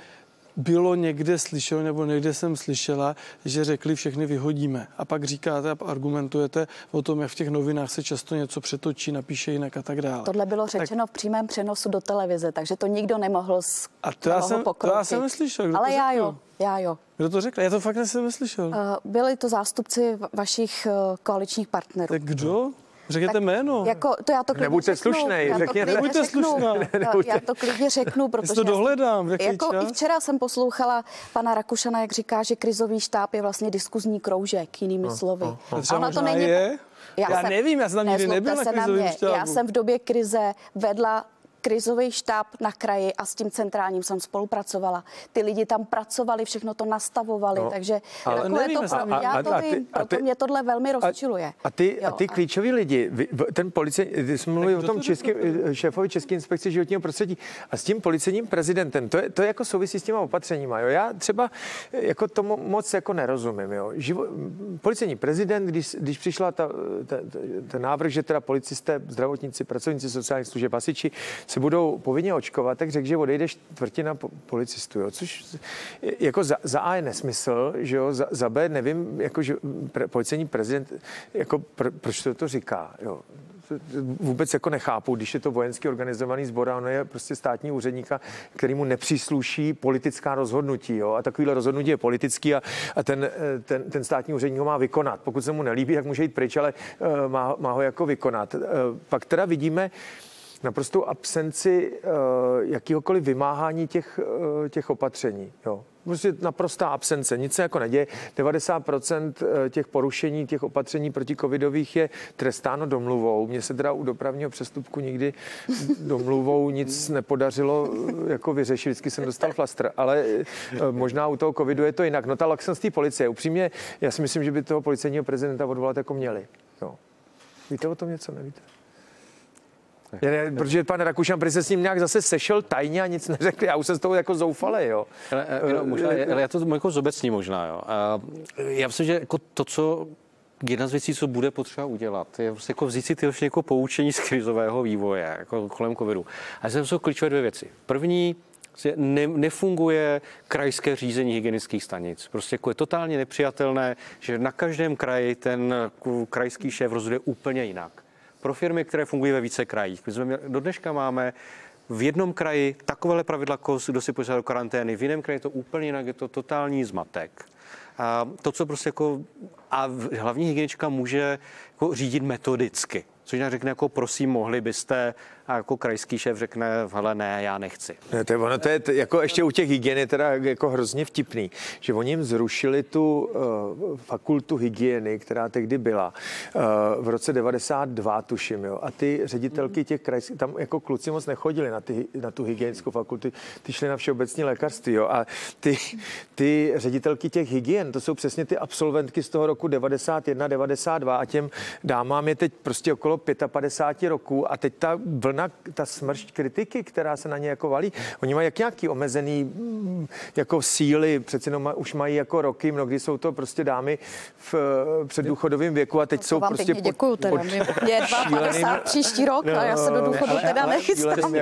bylo někde slyšeno, nebo někde jsem slyšela, že řekli všechny vyhodíme. A pak říkáte a argumentujete o tom, jak v těch novinách se často něco přetočí, napíše jinak a tak dále. Tohle bylo řečeno v přímém přenosu do televize, takže to nikdo nemohl to já jsem neslyšel. Kdo ale to já jo. Kdo to řekl? Já to fakt jsem neslyšel. Byli to zástupci vašich koaličních partnerů. Tak kdo? Řekněte jméno. Nebuďte slušnej, řekněte. Nebuďte slušná. Já to klidně řeknu, protože to dohledám. I včera jsem poslouchala pana Rakušana, jak říká, že krizový štáb je vlastně diskuzní kroužek, jinými slovy. Ona to není. Já nevím, já jsem tam nikdy nebyl na krizovém štábu. Já jsem v době krize vedla krizový štáb na kraji a s tím centrálním jsem spolupracovala. Ty lidi tam pracovali, všechno to nastavovali, takže proto mě tohle velmi rozčiluje. A ty klíčoví lidi, ten policejní, jsme mluvili o tom šéfovi České inspekce životního prostředí a s tím policejním prezidentem, to jako souvisí s těma opatřeníma. Jo? Já třeba jako tomu moc jako nerozumím. Jo? Policejní prezident, když přišla ten návrh, že teda policisté, zdravotníci, pracovníci sociálních služeb, hasiči se budou povinně očkovat, tak řekl, že odejde čtvrtina policistů, jo, což jako za A je nesmysl, že jo, za B nevím, jako že policejní prezident, jako proč to říká, jo. Vůbec jako nechápu, když je to vojenský organizovaný sbor a ono je prostě státní úředníka, kterému nepřísluší politická rozhodnutí. Jo? A takovýhle rozhodnutí je politický a ten státní úředník ho má vykonat. Pokud se mu nelíbí, tak může jít pryč, ale má ho jako vykonat. Pak teda vidíme naprostou absenci jakýhokoliv vymáhání těch opatření. Jo. Prostě naprostá absence, nic se jako neděje. 90% těch porušení, těch opatření protikovidových je trestáno domluvou. Mně se teda u dopravního přestupku nikdy domluvou nic nepodařilo jako vyřešit. Vždycky jsem dostal flastr, ale možná u toho covidu je to jinak. No ta laxnost té policie, upřímně, já si myslím, že by toho policejního prezidenta odvolat jako měli. Jo. Víte o tom něco, nevíte? Protože pan Rakušan prý se s ním nějak zase sešel tajně a nic neřekl. Já už jsem z toho jako zoufalej, jo. Ale já to jako zobecní možná, jo. Já myslím, že jako to, co jedna z věcí, co bude potřeba udělat, je prostě jako vzít si ty jako poučení z krizového vývoje, jako kolem covidu. A to jsou klíčové dvě věci. První, nefunguje krajské řízení hygienických stanic. Prostě jako je totálně nepřijatelné, že na každém kraji ten krajský šéf rozhoduje úplně jinak. Pro firmy, které fungují ve více krajích. Do dneška máme v jednom kraji takovéhle pravidla, kdo si požádá do karantény, v jiném kraji je to úplně jinak, je to totální zmatek. A to, co prostě jako, a hlavní hygienička může jako řídit metodicky. Což nám řekne, jako prosím, mohli byste, a jako krajský šéf řekne, hele ne, já nechci. To je jako ještě u těch hygieny teda jako hrozně vtipný, že oni jim zrušili tu fakultu hygieny, která tehdy byla v roce 92, tuším, jo. A ty ředitelky těch krajských, tam jako kluci moc nechodili na tu hygienickou fakultu, ty šli na všeobecní lékařství, jo. A ty ředitelky těch hygien, to jsou přesně ty absolventky z toho roku 91, 92 a těm dámám je teď prostě okolo 55 roků a teď ta vlna, ta smršť kritiky, která se na ně jako valí, oni mají jak nějaký omezený jako síly, přece jenom už mají jako roky, mnohdy jsou to prostě dámy v předdůchodovém věku a teď jsou prostě děkuju teda, mě je 52 příští rok a já se do důchodu teda nechystám.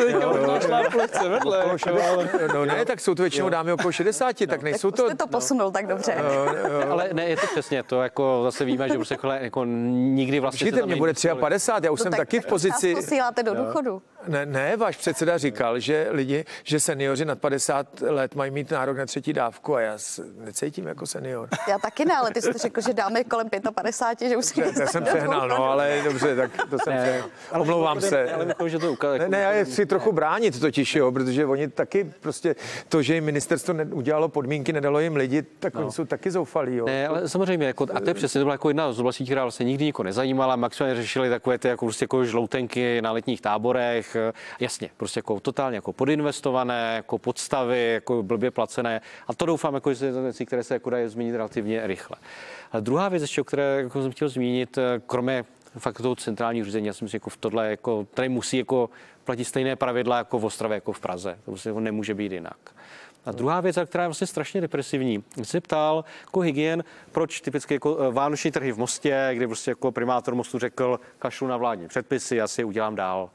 No ne, tak jsou to většinou dámy okolo 60, tak nejsou to... Jste to posunul tak dobře. Ale ne, je to přesně to, jako zase víme, že prostě jako nikdy vlastně... Počkejte, mě bude 53, já už jsem taky v pozici... Posíláte do důchodu. Ne, váš předseda říkal, že seniori nad 50 let mají mít nárok na třetí dávku a já se necítím jako senior. Já taky ne, ale ty jste řekl, že dáme kolem 55, že už si Já jsem přehnal, no, ale dobře, tak to jsem přehnal. Omlouvám se. Ne, já je chci trochu bránit totiž, jo, protože oni taky prostě to, že jim ministerstvo udělalo podmínky, nedalo jim lidi, tak oni jsou taky zoufalí, jo. Ne, ale samozřejmě, jako, a to je přesně, to byla jako jedna z oblastí, která vlastně nikdy nikoho nezajímala, maximálně řešili takové ty jako, prostě jako žloutenky na letních táborech, jasně, prostě jako totálně jako podinvestované, jako podstavy, jako blbě placené a to doufám, jako že věci, které se jako dají zmínit relativně rychle. Ale druhá věc ještě, o které jako jsem chtěl zmínit, kromě fakt toho centrálního řízení, já si myslím, jako v tohle, jako, tady musí jako platit stejné pravidla jako v Ostravě, jako v Praze. To prostě jako nemůže být jinak. A druhá věc, která je vlastně strašně depresivní. Když se ptal jako hygien, proč typicky jako vánoční trhy v Mostě, kdy prostě jako primátor Mostu řekl, kašlu na vládní předpisy, já si je udělám dál.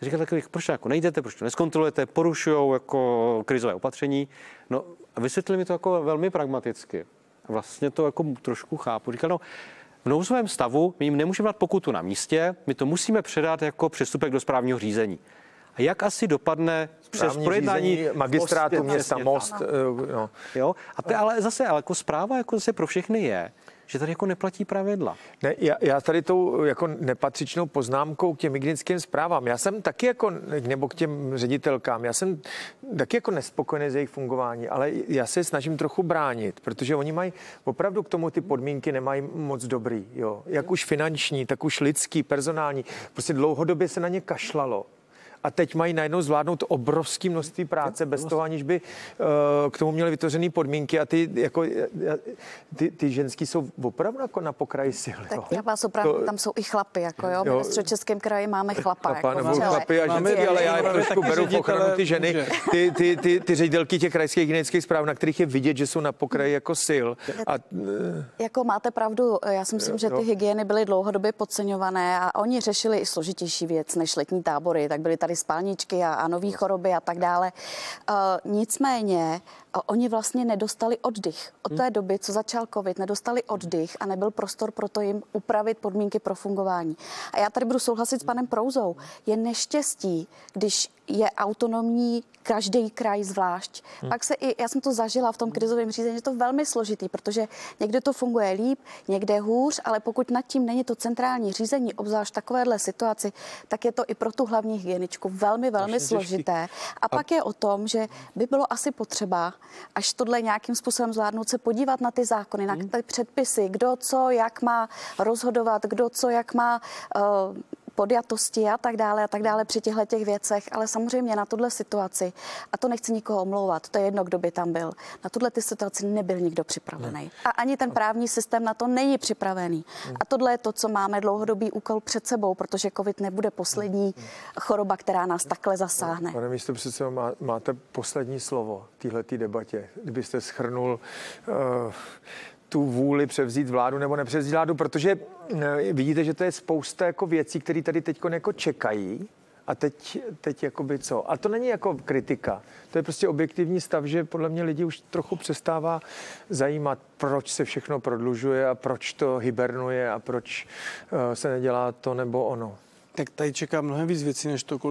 Říká takový, proč jako nejdete, proč to neskontrolujete, porušujou jako krizové opatření. No a vysvětlili mi to jako velmi pragmaticky. Vlastně to jako trošku chápu. Říkal, no, v nouzovém stavu my jim nemůžeme dát pokutu na místě, my to musíme předat jako přestupek do správního řízení. A jak asi dopadne přes projednání magistrátu města Most? No. Jo, ale zase jako zpráva jako zase pro všechny je, že tady jako neplatí pravidla. Ne, já tady tou jako nepatřičnou poznámkou k těm hygienickým zprávám, já jsem taky jako, nebo k těm ředitelkám, já jsem taky jako nespokojený z jejich fungování, ale já se snažím trochu bránit, protože oni mají opravdu k tomu ty podmínky nemají moc dobrý, jo. Jak už finanční, tak už lidský, personální, prostě dlouhodobě se na ně kašlalo. A teď mají najednou zvládnout obrovské množství práce bez toho, aniž by k tomu měli vytvořené podmínky a ty ženský jsou opravdu jako na pokraji sil. Tak já vás opravdu, tam jsou i chlapy, jako jo. My ve Středočeském kraji máme chlapa. Nebo chlapy a ženský, ale já je trošku beru v ochranu ty ženy, ty ředitelky těch krajských hygienických správ, na kterých je vidět, že jsou na pokraji jako sil. Jako máte pravdu, já si myslím, že ty hygieny byly dlouhodobě podceňované a oni řešili i složitější věc než letní tábory, tak byly tady spalničky a nové choroby a tak dále. Nicméně oni vlastně nedostali oddych. Od té doby, co začal covid, nedostali oddych a nebyl prostor pro to jim upravit podmínky pro fungování. A já tady budu souhlasit s panem Prouzou. Je neštěstí, když je autonomní každý kraj zvlášť. Pak se já jsem to zažila v tom krizovém řízení, je to velmi složitý, protože někde to funguje líp, někde hůř, ale pokud nad tím není to centrální řízení, obzvlášť v takovéhle situaci, tak je to i pro tu hlavní hygieničku velmi složité. A pak je o tom, že by bylo asi potřeba, až tohle nějakým způsobem zvládnout, se podívat na ty zákony, na ty předpisy, kdo co, jak má rozhodovat, kdo co, jak má podjatosti a tak dále při těchto věcech, ale samozřejmě na tuhle situaci, a to nechci nikoho omlouvat, to je jedno, kdo by tam byl, na tuhle situaci nebyl nikdo připravený. A ani ten právní systém na to není připravený. A tohle je to, co máme dlouhodobý úkol před sebou, protože covid nebude poslední choroba, která nás takhle zasáhne. Pane místopředsedo, máte poslední slovo v téhleté debatě. Kdybyste shrnul tu vůli převzít vládu nebo nepřevzít vládu, protože vidíte, že to je spousta jako věcí, které tady teď jako čekají a teď jakoby co. A to není jako kritika, to je prostě objektivní stav, že podle mě lidi už trochu přestává zajímat, proč se všechno prodlužuje a proč to hibernuje a proč se nedělá to nebo ono. Tak tady čeká mnohem víc věcí, než to,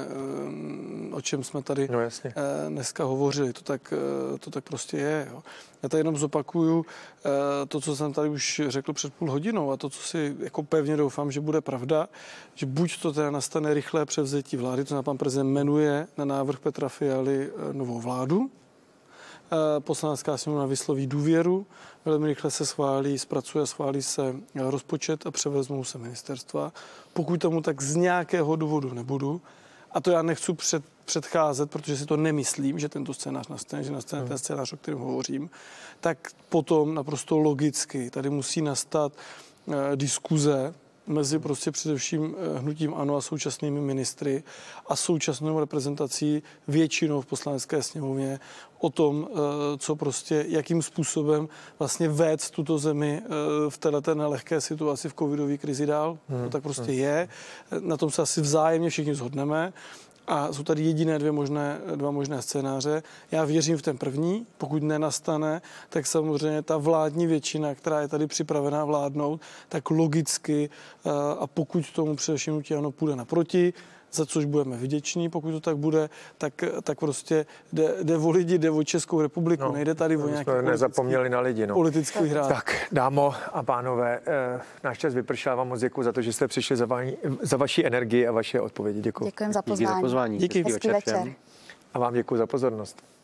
o čem jsme tady dneska hovořili. To tak prostě je. Jo. Já tady jenom zopakuju to, co jsem tady už řekl před půl hodinou a to, co si jako pevně doufám, že bude pravda, že buď to teda nastane rychlé převzetí vlády, to znamená pan prezident jmenuje na návrh Petra Fialy novou vládu, Poslanecká sněmovna vysloví důvěru, velmi rychle se schválí se rozpočet a převezmou se ministerstva. Pokud tomu tak z nějakého důvodu nebudu, a to já nechci předcházet, protože si to nemyslím, že tento scénář nastane, že nastane ten scénář, o kterém hovořím, tak potom naprosto logicky tady musí nastat diskuze mezi prostě především hnutím ANO a současnými ministry a současnou reprezentací většinou v Poslanecké sněmovně o tom, co prostě, jakým způsobem vlastně vést tuto zemi v této nelehké situaci v covidové krizi dál. To tak prostě je. Na tom se asi vzájemně všichni shodneme. A jsou tady jediné dva možné scénáře. Já věřím v ten první, pokud nenastane, tak samozřejmě ta vládní většina, která je tady připravená vládnout, tak logicky a pokud tomu především hnutí ANO půjde naproti, za což budeme vděční, pokud to tak bude, tak prostě jde o lidi, jde o Českou republiku, nejde tady o nějaký nezapomněli na lidi, politický hrát. Tak, dámo a pánové, náš čas vypršel, vám moc děkuji za to, že jste přišli za vaši energii a vaše odpovědi. Děkuji. Děkujeme za pozvání. Díky za pozvání. Díky. Hezký večer. A vám děkuji za pozornost.